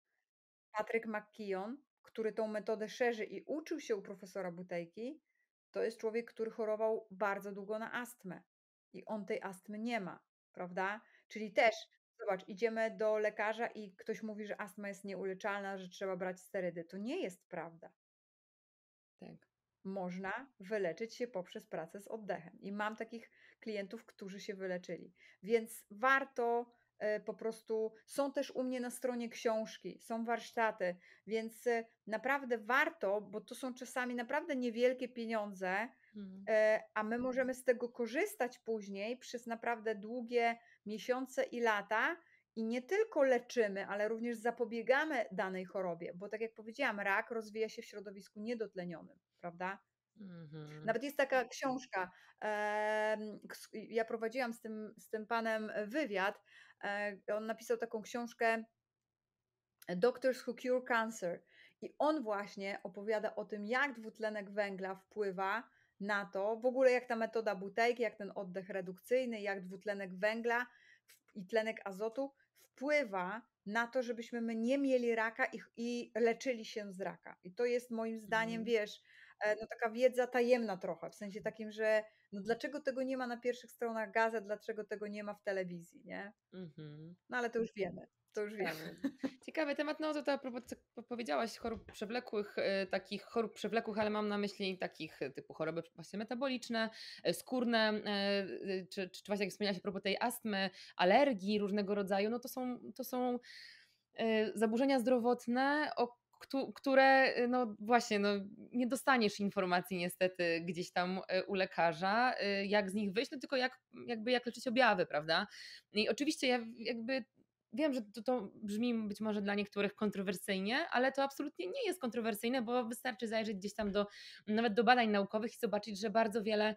Patryk McKeown, który tą metodę szerzy i uczył się u profesora Butejki, to jest człowiek, który chorował bardzo długo na astmę i on tej astmy nie ma, prawda? Czyli też, zobacz, idziemy do lekarza i ktoś mówi, że astma jest nieuleczalna, że trzeba brać sterydy. To nie jest prawda. Tak. Można wyleczyć się poprzez pracę z oddechem. I mam takich klientów, którzy się wyleczyli. Więc warto e, po prostu, są też u mnie na stronie książki, są warsztaty, więc e, naprawdę warto, bo to są czasami naprawdę niewielkie pieniądze, Mhm. e, a my możemy z tego korzystać później przez naprawdę długie miesiące i lata. I nie tylko leczymy, ale również zapobiegamy danej chorobie, bo tak jak powiedziałam, rak rozwija się w środowisku niedotlenionym, prawda? Mhm. Nawet jest taka książka, em, ks- ja prowadziłam z tym, z tym panem wywiad, e, on napisał taką książkę Doctors Who Cure Cancer i on właśnie opowiada o tym, jak dwutlenek węgla wpływa na to, w ogóle jak ta metoda Butejki, jak ten oddech redukcyjny, jak dwutlenek węgla w- i tlenek azotu wpływa na to, żebyśmy my nie mieli raka i, i leczyli się z raka. I to jest moim zdaniem, Mhm. wiesz, e, no taka wiedza tajemna trochę, w sensie takim, że no dlaczego tego nie ma na pierwszych stronach gazet, dlaczego tego nie ma w telewizji, nie? Mhm. No ale to już wiemy, to już wiemy. Ciekawy. Ciekawy temat, no to, to a propos, co po- powiedziałaś, chorób przewlekłych, e, takich chorób przewlekłych, ale mam na myśli takich e, typu choroby właśnie metaboliczne, e, skórne, e, e, czy, czy, czy właśnie jak wspomniałaś a propos tej astmy, alergii różnego rodzaju, no to są, to są e, zaburzenia zdrowotne, o któ- które e, no właśnie, no nie dostaniesz informacji niestety gdzieś tam e, u lekarza, e, jak z nich wyjść, no tylko jak, jakby jak leczyć objawy, prawda? I oczywiście ja jakby wiem, że to, to brzmi być może dla niektórych kontrowersyjnie, ale to absolutnie nie jest kontrowersyjne, bo wystarczy zajrzeć gdzieś tam do, nawet do badań naukowych i zobaczyć, że bardzo wiele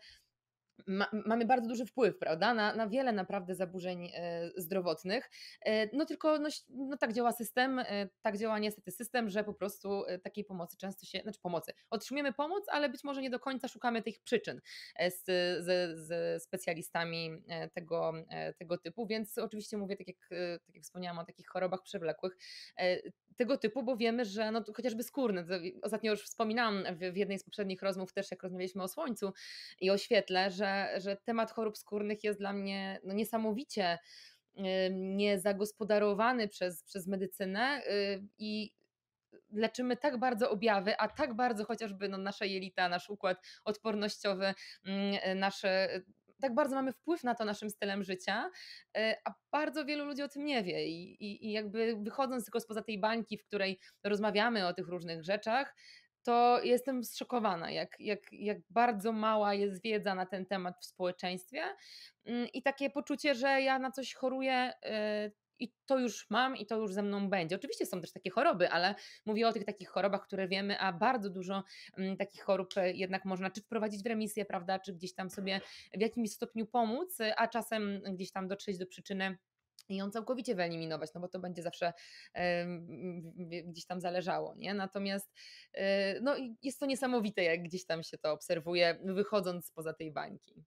ma, mamy bardzo duży wpływ, prawda, na, na wiele naprawdę zaburzeń e, zdrowotnych. E, no tylko no, ś- no, tak działa system, e, tak działa niestety system, że po prostu e, takiej pomocy często się, znaczy pomocy, otrzymujemy pomoc, ale być może nie do końca szukamy tych przyczyn e, z, z, z specjalistami e, tego, e, tego typu, więc oczywiście mówię, tak jak, e, tak jak wspomniałam o takich chorobach przewlekłych, e, tego typu, bo wiemy, że no, to chociażby skórne, to ostatnio już wspominałam w, w jednej z poprzednich rozmów też, jak rozmawialiśmy o słońcu, i o świetle, że, że temat chorób skórnych jest dla mnie no, niesamowicie y, niezagospodarowany przez, przez medycynę y, i leczymy tak bardzo objawy, a tak bardzo chociażby no, nasze jelita, nasz układ odpornościowy, mm, nasze, tak bardzo mamy wpływ na to naszym stylem życia, y, a bardzo wielu ludzi o tym nie wie i, i, i jakby wychodząc tylko spoza tej bańki, w której rozmawiamy o tych różnych rzeczach, to jestem zszokowana, jak, jak, jak bardzo mała jest wiedza na ten temat w społeczeństwie mm, i takie poczucie, że ja na coś choruję y, i to już mam i to już ze mną będzie. Oczywiście są też takie choroby, ale mówię o tych takich chorobach, które wiemy, a bardzo dużo mm, takich chorób e, jednak można czy wprowadzić w remisję, prawda, czy gdzieś tam sobie w jakimś stopniu pomóc, a czasem gdzieś tam dotrzeć do przyczyny i ją całkowicie wyeliminować, no bo to będzie zawsze em, gdzieś tam zależało, nie? Natomiast e, no, i jest to niesamowite, jak gdzieś tam się to obserwuje, wychodząc spoza tej bańki.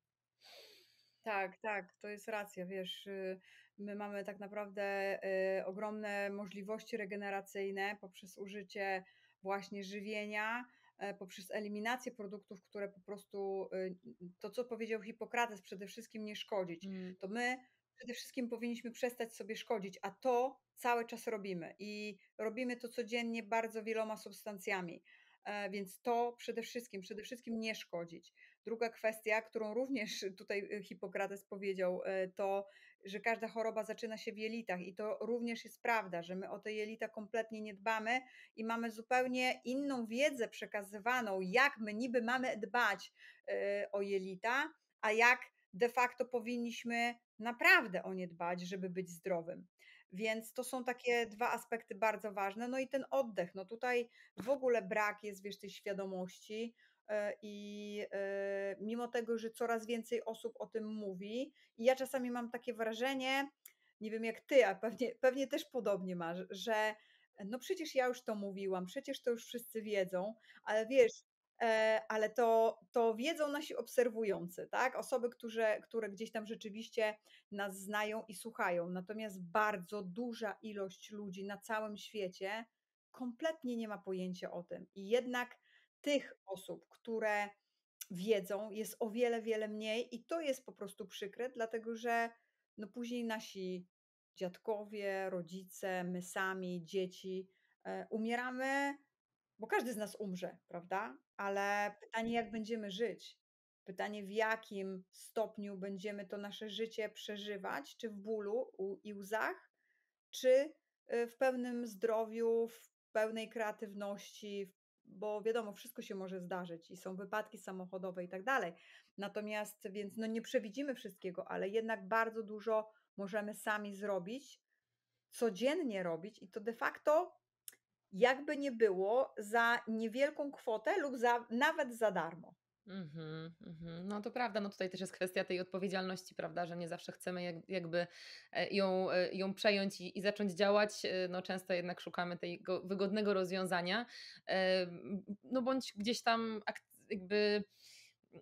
Tak, tak, to jest racja, wiesz, y, my mamy tak naprawdę y, ogromne możliwości regeneracyjne poprzez użycie właśnie żywienia, e, poprzez eliminację produktów, które po prostu, y, to co powiedział Hipokrates, przede wszystkim nie szkodzić. Mm, To my przede wszystkim powinniśmy przestać sobie szkodzić, a to cały czas robimy i robimy to codziennie bardzo wieloma substancjami. E, Więc to przede wszystkim, przede wszystkim nie szkodzić. Druga kwestia, którą również tutaj y, Hipokrates powiedział, e, to, że każda choroba zaczyna się w jelitach i to również jest prawda, że my o te jelita kompletnie nie dbamy i mamy zupełnie inną wiedzę przekazywaną, jak my niby mamy dbać e, o jelita, a jak de facto powinniśmy naprawdę o nie dbać, żeby być zdrowym. Więc to są takie dwa aspekty bardzo ważne. No i ten oddech. No tutaj w ogóle brak jest, wiesz, tej świadomości, E, I e, mimo tego, że coraz więcej osób o tym mówi, i ja czasami mam takie wrażenie, nie wiem jak ty, a pewnie, pewnie też podobnie masz, że no przecież ja już to mówiłam, przecież to już wszyscy wiedzą, ale wiesz, e, ale to, to wiedzą nasi obserwujący, tak? Osoby, które, które gdzieś tam rzeczywiście nas znają i słuchają. Natomiast bardzo duża ilość ludzi na całym świecie kompletnie nie ma pojęcia o tym. I jednak tych osób, które wiedzą, jest o wiele, wiele mniej i to jest po prostu przykre, dlatego że no później nasi dziadkowie, rodzice, my sami, dzieci e, umieramy, bo każdy z nas umrze, prawda? Ale pytanie, jak będziemy żyć? Pytanie, w jakim stopniu będziemy to nasze życie przeżywać, czy w bólu u- i łzach, czy y, w pełnym zdrowiu, w pełnej kreatywności, w- bo wiadomo, wszystko się może zdarzyć i są wypadki samochodowe i tak dalej. Natomiast więc no nie przewidzimy wszystkiego, ale jednak bardzo dużo możemy sami zrobić, codziennie robić i to de facto jakby nie było za niewielką kwotę lub za, nawet za darmo. mhm, mhm. No to prawda, no tutaj też jest kwestia tej odpowiedzialności, prawda, że nie zawsze chcemy jak, jakby e, ją, e, ją przejąć i, i zacząć działać, e, no często jednak szukamy tego wygodnego rozwiązania, e, no bądź gdzieś tam ak- jakby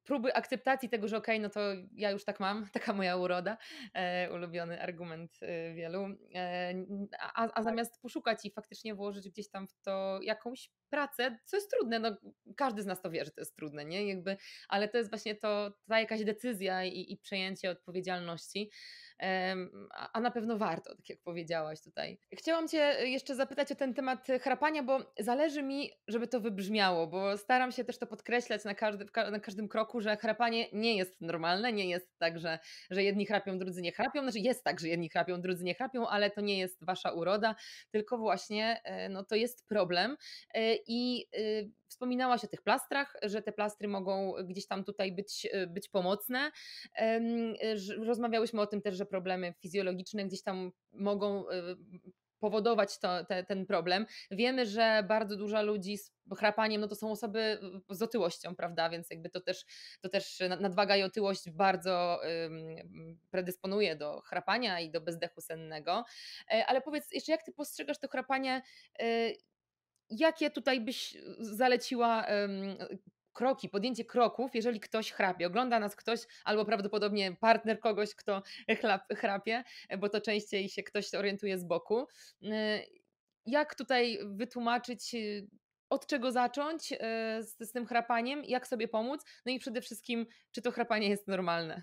próby akceptacji tego, że okej, no to ja już tak mam, taka moja uroda, e, ulubiony argument e, wielu, e, a, a zamiast poszukać i faktycznie włożyć gdzieś tam w to jakąś pracę, co jest trudne, no każdy z nas to wie, że to jest trudne, nie? Jakby, ale to jest właśnie to, ta jakaś decyzja i, i przejęcie odpowiedzialności, em, a, a na pewno warto, tak jak powiedziałaś tutaj. Chciałam Cię jeszcze zapytać o ten temat chrapania, bo zależy mi, żeby to wybrzmiało, bo staram się też to podkreślać na, każdy, w ka- na każdym kroku, że chrapanie nie jest normalne, nie jest tak, że, że jedni chrapią, drudzy nie chrapią, znaczy jest tak, że jedni chrapią, drudzy nie chrapią, ale to nie jest Wasza uroda, tylko właśnie e, no, to jest problem. E, I y, wspominałaś o tych plastrach, że te plastry mogą gdzieś tam tutaj być, e, być pomocne. Em, że- Rozmawiałyśmy o tym też, że problemy fizjologiczne gdzieś tam mogą e, powodować to, te, ten problem. Wiemy, że bardzo dużo ludzi z chrapaniem, no to są osoby z otyłością, prawda, więc jakby to też, to też nadwaga i otyłość bardzo ym, predysponuje do chrapania i do bezdechu sennego. E, Ale powiedz jeszcze, jak ty postrzegasz to chrapanie, e, jakie tutaj byś zaleciła em, kroki, podjęcie kroków, jeżeli ktoś chrapie? Ogląda nas ktoś, albo prawdopodobnie partner kogoś, kto chlap, chrapie, bo to częściej się ktoś orientuje z boku. Y, Jak tutaj wytłumaczyć, y, od czego zacząć y, z, z tym chrapaniem, jak sobie pomóc? No i przede wszystkim, czy to chrapanie jest normalne?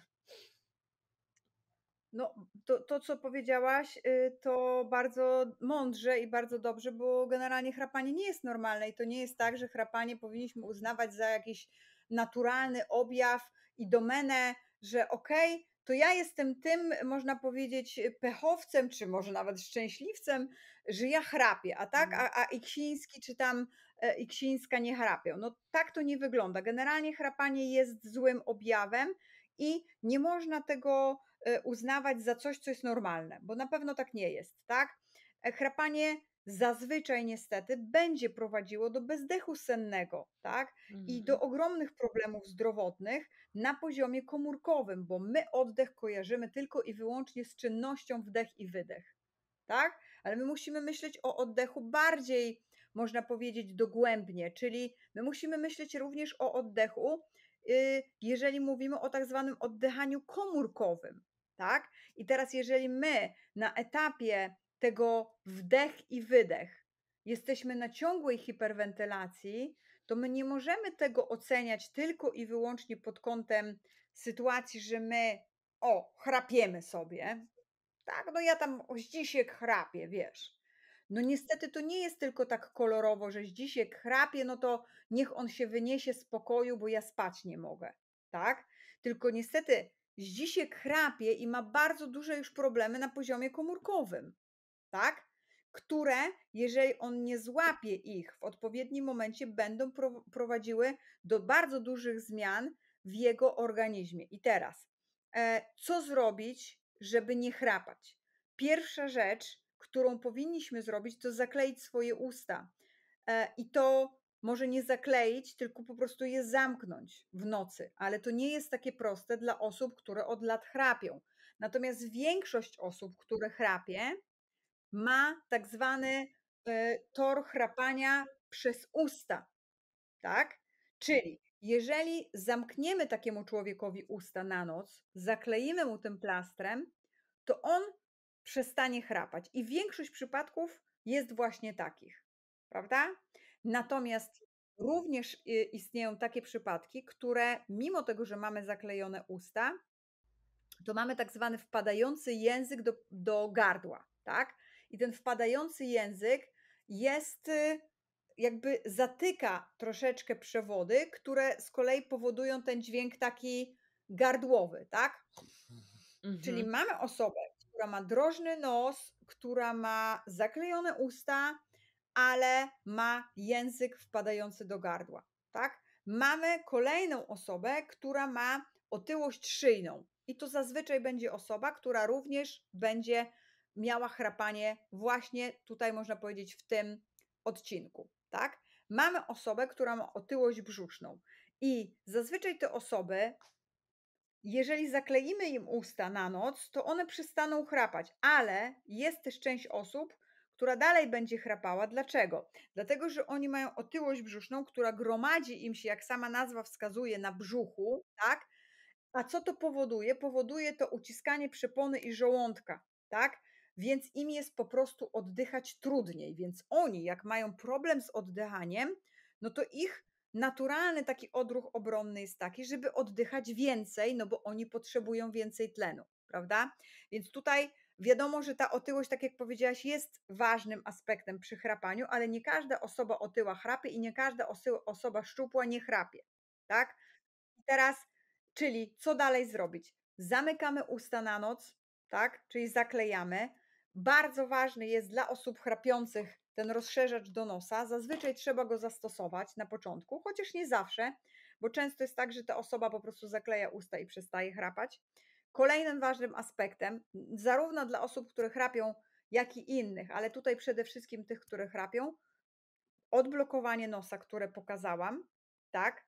No, to, to co powiedziałaś, y, to bardzo mądrze i bardzo dobrze, bo generalnie chrapanie nie jest normalne i to nie jest tak, że chrapanie powinniśmy uznawać za jakiś naturalny objaw i domenę, że okej, to ja jestem tym, można powiedzieć, pechowcem, czy może nawet szczęśliwcem, że ja chrapię, a tak, Mhm. a, a Iksiński czy tam e, Iksińska nie chrapią. No tak to nie wygląda. Generalnie chrapanie jest złym objawem i nie można tego e, uznawać za coś, co jest normalne, bo na pewno tak nie jest, tak? E, Chrapanie zazwyczaj niestety będzie prowadziło do bezdechu sennego, tak? I do Mhm. ogromnych problemów zdrowotnych na poziomie komórkowym, bo my oddech kojarzymy tylko i wyłącznie z czynnością wdech i wydech, tak? Ale my musimy myśleć o oddechu bardziej, można powiedzieć, dogłębnie, czyli my musimy myśleć również o oddechu, y, jeżeli mówimy o tak zwanym oddychaniu komórkowym, tak? I teraz, jeżeli my na etapie tego wdech i wydech jesteśmy na ciągłej hiperwentylacji, to my nie możemy tego oceniać tylko i wyłącznie pod kątem sytuacji, że my o, chrapiemy sobie, tak, no ja tam Zdzisiek chrapie, wiesz. No niestety to nie jest tylko tak kolorowo, że Zdzisiek chrapie, no to niech on się wyniesie z pokoju, bo ja spać nie mogę, tak? Tylko niestety Zdzisiek chrapie i ma bardzo duże już problemy na poziomie komórkowym, tak? Które, jeżeli on nie złapie ich w odpowiednim momencie, będą pro- prowadziły do bardzo dużych zmian w jego organizmie. I teraz, e, co zrobić, żeby nie chrapać? Pierwsza rzecz, którą powinniśmy zrobić, to zakleić swoje usta. E, I to może nie zakleić, tylko po prostu je zamknąć w nocy, ale to nie jest takie proste dla osób, które od lat chrapią. Natomiast większość osób, które chrapie, ma tak zwany e, tor chrapania przez usta, tak? Czyli jeżeli zamkniemy takiemu człowiekowi usta na noc, zakleimy mu tym plastrem, to on przestanie chrapać. I większość przypadków jest właśnie takich, prawda? Natomiast również y, istnieją takie przypadki, które mimo tego, że mamy zaklejone usta, to mamy tak zwany wpadający język do, do gardła, tak? I ten wpadający język jest y, jakby zatyka troszeczkę przewody, które z kolei powodują ten dźwięk taki gardłowy, tak? Czyli Mhm. mamy osobę, która ma drożny nos, która ma zaklejone usta, ale ma język wpadający do gardła, tak? Mamy kolejną osobę, która ma otyłość szyjną i to zazwyczaj będzie osoba, która również będzie miała chrapanie właśnie tutaj można powiedzieć w tym odcinku, tak? Mamy osobę, która ma otyłość brzuszną i zazwyczaj te osoby, jeżeli zakleimy im usta na noc, to one przestaną chrapać, ale jest też część osób, która dalej będzie chrapała. Dlaczego? Dlatego, że oni mają otyłość brzuszną, która gromadzi im się, jak sama nazwa wskazuje, na brzuchu, tak? A co to powoduje? Powoduje to uciskanie przepony i żołądka, tak? Więc im jest po prostu oddychać trudniej. Więc oni, jak mają problem z oddychaniem, no to ich naturalny taki odruch obronny jest taki, żeby oddychać więcej, no bo oni potrzebują więcej tlenu, prawda? Więc tutaj wiadomo, że ta otyłość, tak jak powiedziałaś, jest ważnym aspektem przy chrapaniu, ale nie każda osoba otyła chrapie i nie każda osy- osoba szczupła nie chrapie, tak? I teraz, czyli co dalej zrobić? Zamykamy usta na noc, tak? Czyli zaklejamy. Bardzo ważny jest dla osób chrapiących ten rozszerzacz do nosa. Zazwyczaj trzeba go zastosować na początku, chociaż nie zawsze, bo często jest tak, że ta osoba po prostu zakleja usta i przestaje chrapać. Kolejnym ważnym aspektem, zarówno dla osób, które chrapią, jak i innych, ale tutaj przede wszystkim tych, które chrapią, odblokowanie nosa, które pokazałam, tak?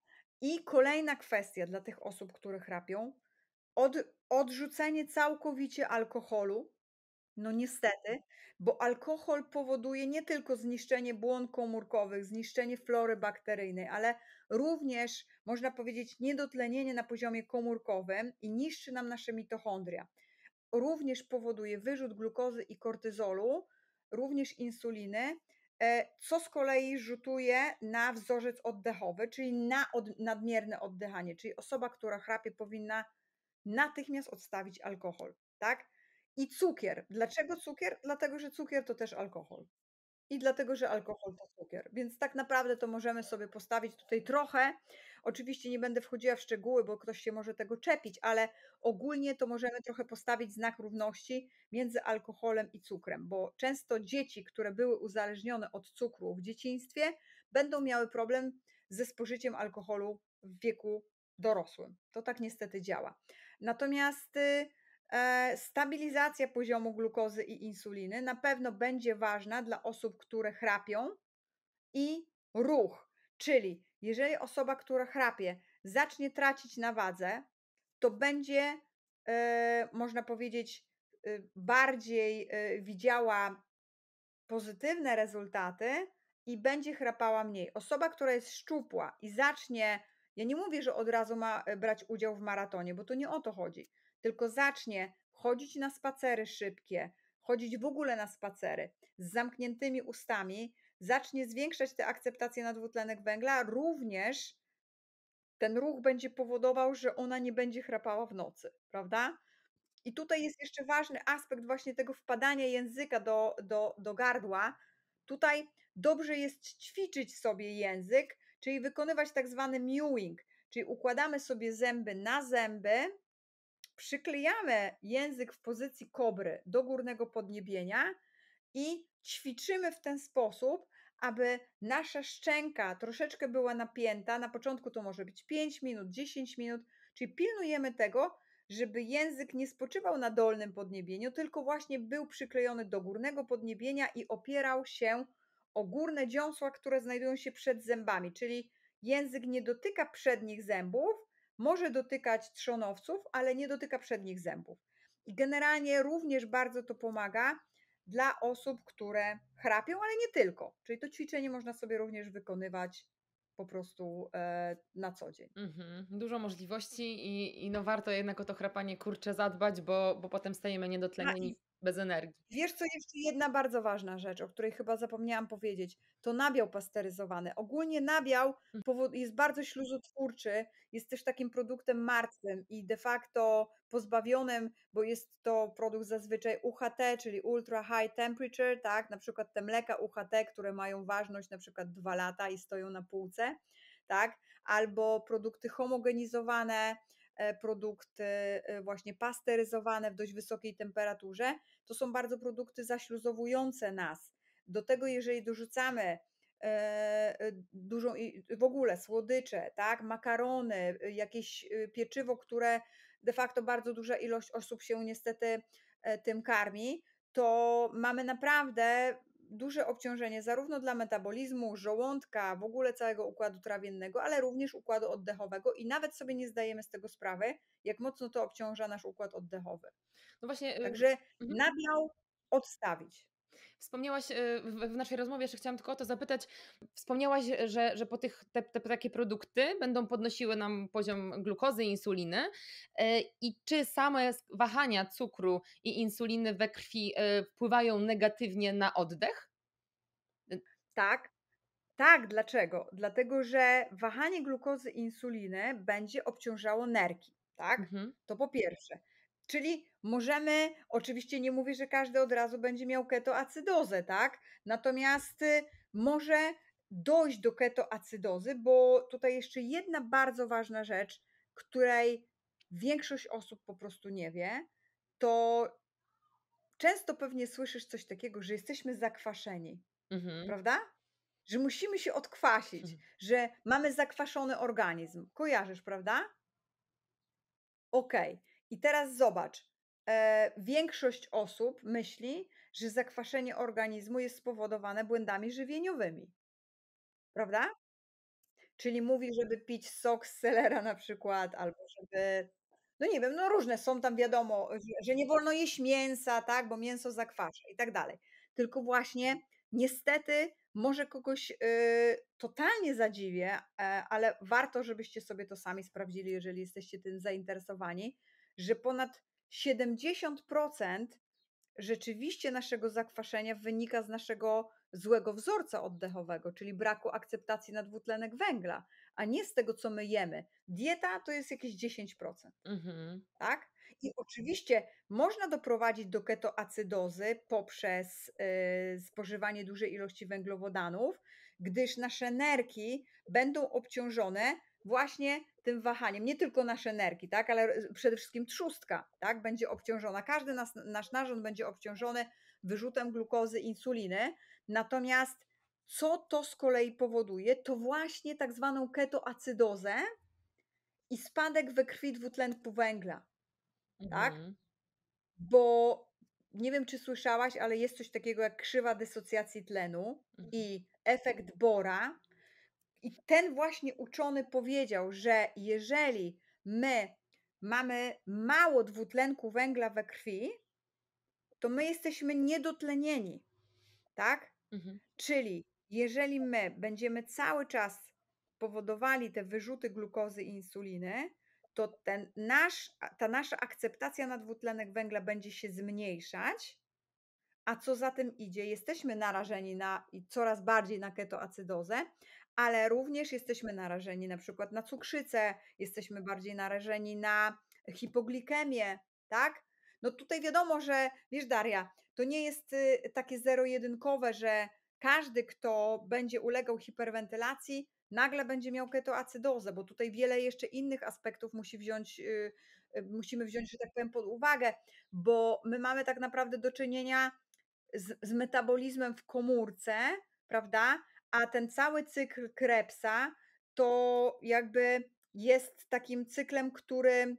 I kolejna kwestia dla tych osób, które chrapią, od, odrzucenie całkowicie alkoholu. No niestety, bo alkohol powoduje nie tylko zniszczenie błon komórkowych, zniszczenie flory bakteryjnej, ale również można powiedzieć niedotlenienie na poziomie komórkowym i niszczy nam nasze mitochondria. Również powoduje wyrzut glukozy i kortyzolu, również insuliny, e, co z kolei rzutuje na wzorzec oddechowy, czyli na od, nadmierne oddychanie. Czyli osoba, która chrapie, powinna natychmiast odstawić alkohol, tak? I cukier. Dlaczego cukier? Dlatego, że cukier to też alkohol. I dlatego, że alkohol to cukier. Więc tak naprawdę to możemy sobie postawić tutaj trochę. Oczywiście nie będę wchodziła w szczegóły, bo ktoś się może tego czepić, ale ogólnie to możemy trochę postawić znak równości między alkoholem i cukrem, bo często dzieci, które były uzależnione od cukru w dzieciństwie, będą miały problem ze spożyciem alkoholu w wieku dorosłym. To tak niestety działa. Natomiast y, E, stabilizacja poziomu glukozy i insuliny na pewno będzie ważna dla osób, które chrapią, i ruch. Czyli jeżeli osoba, która chrapie, zacznie tracić na wadze, to będzie, e, można powiedzieć, e, bardziej e, widziała pozytywne rezultaty i będzie chrapała mniej. Osoba, która jest szczupła i zacznie, ja nie mówię, że od razu ma e, brać udział w maratonie, bo to nie o to chodzi, tylko zacznie chodzić na spacery szybkie, chodzić w ogóle na spacery z zamkniętymi ustami, zacznie zwiększać tę akceptację na dwutlenek węgla, również ten ruch będzie powodował, że ona nie będzie chrapała w nocy, prawda? I tutaj jest jeszcze ważny aspekt właśnie tego wpadania języka do, do, do gardła. Tutaj dobrze jest ćwiczyć sobie język, czyli wykonywać tak zwany mewing, czyli układamy sobie zęby na zęby, przyklejamy język w pozycji kobry do górnego podniebienia i ćwiczymy w ten sposób, aby nasza szczęka troszeczkę była napięta. Na początku to może być pięć minut, dziesięć minut, czyli pilnujemy tego, żeby język nie spoczywał na dolnym podniebieniu, tylko właśnie był przyklejony do górnego podniebienia i opierał się o górne dziąsła, które znajdują się przed zębami, czyli język nie dotyka przednich zębów, może dotykać trzonowców, ale nie dotyka przednich zębów. I generalnie również bardzo to pomaga dla osób, które chrapią, ale nie tylko. Czyli to ćwiczenie można sobie również wykonywać po prostu e, na co dzień. Mhm. Dużo możliwości i, i no warto jednak o to chrapanie kurcze zadbać, bo, bo potem stajemy A i niedotlenieni bez energii. wiesz, co jeszcze jedna bardzo ważna rzecz, o której chyba zapomniałam powiedzieć, to nabiał pasteryzowany. Ogólnie nabiał Mhm. powo- jest bardzo śluzotwórczy, jest też takim produktem martwym i de facto pozbawionym, bo jest to produkt zazwyczaj U H T, czyli Ultra High Temperature, tak, na przykład te mleka U H T, które mają ważność na przykład dwa lata i stoją na półce, tak, albo produkty homogenizowane, e, produkty e, właśnie pasteryzowane w dość wysokiej temperaturze, to są bardzo produkty zaśluzowujące nas. Do tego, jeżeli dorzucamy e, e, dużą w ogóle słodycze, tak, makarony, y, jakieś y, pieczywo, które de facto bardzo duża ilość osób się niestety e, tym karmi, to mamy naprawdę duże obciążenie zarówno dla metabolizmu, żołądka, w ogóle całego układu trawiennego, ale również układu oddechowego i nawet sobie nie zdajemy z tego sprawy, jak mocno to obciąża nasz układ oddechowy. No właśnie, y, Także mhm. nabiał odstawić. Wspomniałaś, y, w w naszej rozmowie, jeszcze chciałam tylko o to zapytać, wspomniałaś, że że po tych te te takie produkty będą podnosiły nam poziom glukozy i insuliny. Y, I czy same sk wahania cukru i insuliny we krwi, y, wpływają negatywnie na oddech? Y Tak, tak, dlaczego? Dlatego, że wahanie glukozy i insuliny będzie obciążało nerki, tak? mhm, To po pierwsze. Czyli możemy, oczywiście nie mówię, że każdy od razu będzie miał ketoacydozę, tak? Natomiast y, może dojść do ketoacydozy, bo tutaj jeszcze jedna bardzo ważna rzecz, której większość osób po prostu nie wie, to często pewnie słyszysz coś takiego, że jesteśmy zakwaszeni, mhm, prawda? Że musimy się odkwasić, że mamy zakwaszony organizm. Kojarzysz, prawda? Okej. I teraz zobacz. E, większość osób myśli, że zakwaszenie organizmu jest spowodowane błędami żywieniowymi, prawda? Czyli mówi, żeby pić sok z selera na przykład, albo żeby no nie wiem, no różne są tam wiadomo, że że nie wolno jeść mięsa, tak, bo mięso zakwasza i tak dalej. Tylko właśnie niestety może kogoś, y, totalnie zadziwię, e, ale warto, żebyście sobie to sami sprawdzili, jeżeli jesteście tym zainteresowani, że ponad siedemdziesiąt procent rzeczywiście naszego zakwaszenia wynika z naszego złego wzorca oddechowego, czyli braku akceptacji na dwutlenek węgla, a nie z tego, co my jemy. Dieta to jest jakieś dziesięć procent, mhm, tak? I oczywiście można doprowadzić do ketoacydozy poprzez y, spożywanie dużej ilości węglowodanów, gdyż nasze nerki będą obciążone właśnie tym wahaniem. Nie tylko nasze nerki, tak, ale y, przede wszystkim trzustka, tak, będzie obciążona. Każdy nas, nasz narząd będzie obciążony wyrzutem glukozy, insuliny. Natomiast co to z kolei powoduje? To właśnie tak zwaną ketoacydozę i spadek we krwi dwutlenku węgla. Tak? mhm, Bo nie wiem, czy słyszałaś, ale jest coś takiego jak krzywa dysocjacji tlenu mhm, i efekt Bora. I ten właśnie uczony powiedział, że jeżeli my mamy mało dwutlenku węgla we krwi, to my jesteśmy niedotlenieni, tak? mhm, Czyli jeżeli my będziemy cały czas powodowali te wyrzuty glukozy i insuliny, to ten nasz, ta nasza akceptacja na dwutlenek węgla będzie się zmniejszać, a co za tym idzie, jesteśmy narażeni na i coraz bardziej na ketoacydozę, ale również jesteśmy narażeni na przykład na cukrzycę, jesteśmy bardziej narażeni na hipoglikemię, tak? No tutaj wiadomo, że wiesz, Daria, to nie jest y, takie zero-jedynkowe, że każdy, kto będzie ulegał hiperwentylacji, nagle będzie miał ketoacydozę, bo tutaj wiele jeszcze innych aspektów musi wziąć, y, y, musimy wziąć, że tak powiem, pod uwagę, bo my mamy tak naprawdę do czynienia z, z metabolizmem w komórce, prawda? A ten cały cykl Krebsa to jakby jest takim cyklem, który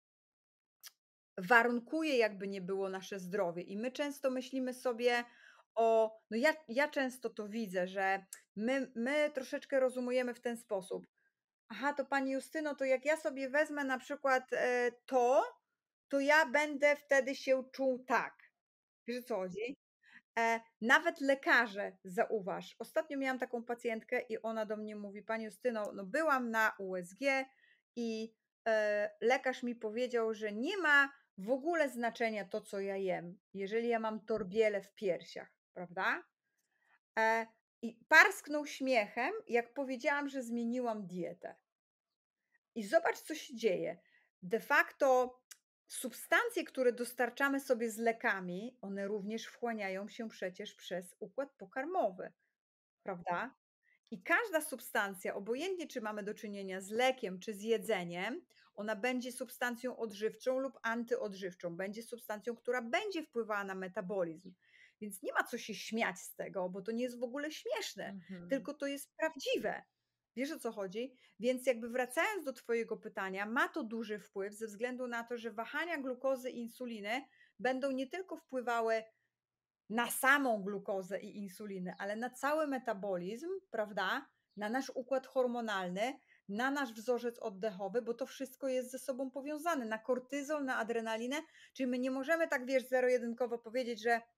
warunkuje, jakby nie było nasze zdrowie. I my często myślimy sobie o, no ja, ja często to widzę, że my, my troszeczkę rozumujemy w ten sposób. Aha, to pani Justyno, to jak ja sobie wezmę na przykład e, to, to ja będę wtedy się czuł tak. Wiesz o co chodzi? E, nawet lekarze, zauważ, ostatnio miałam taką pacjentkę i ona do mnie mówi: „Pani Justyno, no byłam na U S G i, e, lekarz mi powiedział, że nie ma w ogóle znaczenia to, co ja jem, jeżeli ja mam torbielę w piersiach”, prawda? E, I parsknął śmiechem, jak powiedziałam, że zmieniłam dietę. I zobacz, co się dzieje. De facto substancje, które dostarczamy sobie z lekami, one również wchłaniają się przecież przez układ pokarmowy, prawda? I każda substancja, obojętnie czy mamy do czynienia z lekiem, czy z jedzeniem, ona będzie substancją odżywczą lub antyodżywczą, będzie substancją, która będzie wpływała na metabolizm. Więc nie ma co się śmiać z tego, bo to nie jest w ogóle śmieszne, mhm. tylko to jest prawdziwe. Wiesz, o co chodzi? Więc jakby wracając do Twojego pytania, ma to duży wpływ ze względu na to, że wahania glukozy i insuliny będą nie tylko wpływały na samą glukozę i insulinę, ale na cały metabolizm, prawda? Na nasz układ hormonalny, na nasz wzorzec oddechowy, bo to wszystko jest ze sobą powiązane, na kortyzol, na adrenalinę, czyli my nie możemy tak, wiesz, zero-jedynkowo powiedzieć, że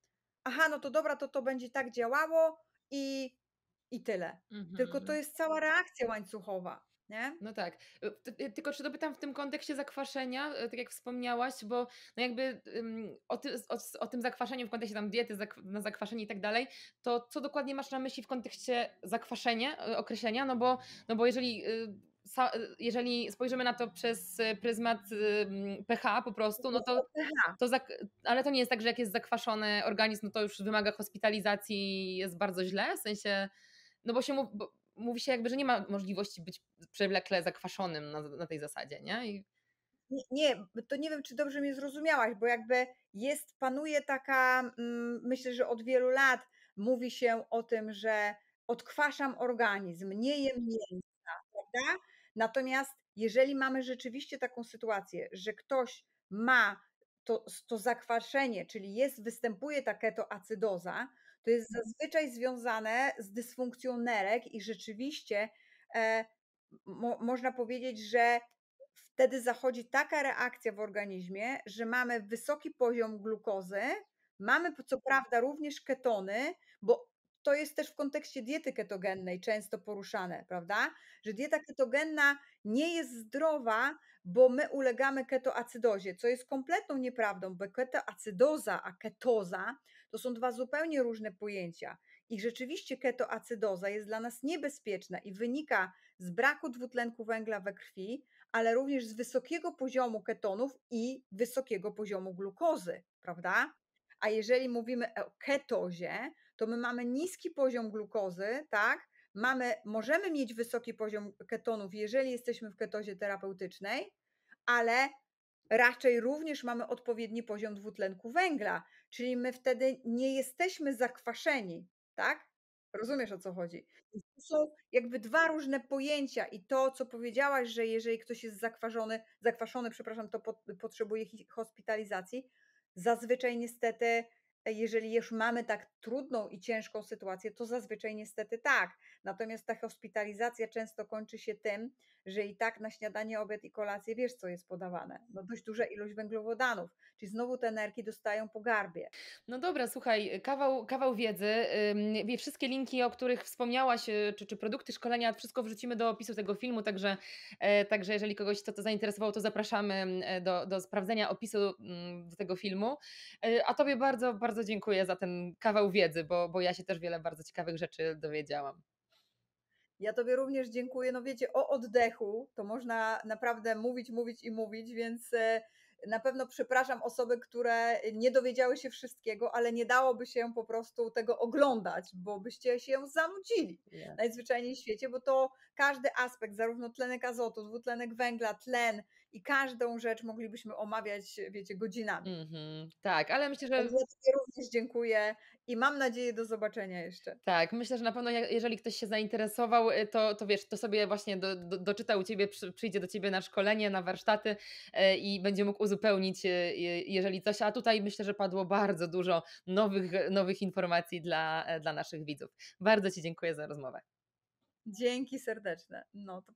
aha, no to dobra, to to będzie tak działało i i tyle. Tylko to Mhm. jest cała reakcja łańcuchowa, nie? No tak. Y, ty y, tylko czy dopytam w tym kontekście zakwaszenia, y, tak jak wspomniałaś, bo no jakby, ym, o ty o s o tym zakwaszeniu w kontekście tam diety zakw na zakwaszenie i tak dalej, to co dokładnie masz na myśli w kontekście zakwaszenia, y, określenia? No bo no bo jeżeli, y, sa y, jeżeli spojrzymy na to przez y, pryzmat, ym, pH po prostu, no Jest to o pH. to zak ale to nie jest tak, że jak jest zakwaszony organizm, no to już wymaga hospitalizacji i jest bardzo źle? W sensie, no bo się mów bo mówi się jakby, że nie ma możliwości być przewlekle zakwaszonym na na tej zasadzie, nie? I Nie, nie, to nie wiem, czy dobrze mnie zrozumiałaś, bo jakby jest, panuje taka, mm, myślę, że od wielu lat mówi się o tym, że odkwaszam organizm, nie jem mięsa, prawda? Natomiast jeżeli mamy rzeczywiście taką sytuację, że ktoś ma to, to zakwaszenie, czyli jest, występuje ta ketoacydoza, to jest zazwyczaj związane z dysfunkcją nerek i rzeczywiście e, mo, można powiedzieć, że wtedy zachodzi taka reakcja w organizmie, że mamy wysoki poziom glukozy, mamy co prawda również ketony, bo to jest też w kontekście diety ketogennej często poruszane, prawda? Że dieta ketogenna nie jest zdrowa, bo my ulegamy ketoacydozie, co jest kompletną nieprawdą, bo ketoacydoza a ketoza to są dwa zupełnie różne pojęcia. I rzeczywiście ketoacydoza jest dla nas niebezpieczna i wynika z braku dwutlenku węgla we krwi, ale również z wysokiego poziomu ketonów i wysokiego poziomu glukozy, prawda? A jeżeli mówimy o ketozie, to my mamy niski poziom glukozy, tak? Mamy, możemy mieć wysoki poziom ketonów, jeżeli jesteśmy w ketozie terapeutycznej, ale raczej również mamy odpowiedni poziom dwutlenku węgla, czyli my wtedy nie jesteśmy zakwaszeni, tak? Rozumiesz, o co chodzi? Więc to są jakby dwa różne pojęcia i to, co powiedziałaś, że jeżeli ktoś jest zakwaszony, zakwaszony, przepraszam, to pot, potrzebuje hi- hospitalizacji. Zazwyczaj niestety, e, jeżeli już mamy tak trudną i ciężką sytuację, to zazwyczaj niestety tak. Natomiast ta hospitalizacja często kończy się tym, że i tak na śniadanie, obiad i kolację wiesz, co jest podawane. No dość duża ilość węglowodanów, czyli znowu te nerki dostają po garbie. no dobra, słuchaj, kawał kawał wiedzy. Ym, wie wszystkie linki, o których wspomniałaś, y, czy czy produkty, szkolenia, wszystko wrzucimy do opisu tego filmu, także e, także jeżeli kogoś to to zainteresowało, to zapraszamy, mm, e, do do sprawdzenia opisu, mm, do tego filmu. E, a tobie bardzo, bardzo dziękuję za ten kawał wiedzy, bo bo ja się też wiele bardzo ciekawych rzeczy dowiedziałam. Ja Tobie również dziękuję. No wiecie, o oddechu to można naprawdę mówić, mówić i mówić, więc e, na pewno przepraszam osoby, które nie dowiedziały się wszystkiego, ale nie dałoby się po prostu tego oglądać, bo byście się zanudzili Nie. najzwyczajniej w świecie, bo to każdy aspekt, zarówno tlenek azotu, dwutlenek węgla, tlen i każdą rzecz moglibyśmy omawiać, wiecie, godzinami. Mhm. Tak, ale myślę, że Także ja Tobie również dziękuję i mam nadzieję do zobaczenia jeszcze. tak, myślę, że na pewno je jeżeli ktoś się zainteresował, y, to to wiesz, to sobie właśnie do do doczyta u ciebie, przy przyjdzie do ciebie na szkolenie, na warsztaty, e, i będzie mógł uzupełnić, y, je jeżeli coś. A tutaj myślę, że padło bardzo dużo nowych nowych informacji dla, e, dla naszych widzów. Bardzo ci dziękuję za rozmowę. Dzięki serdeczne. No to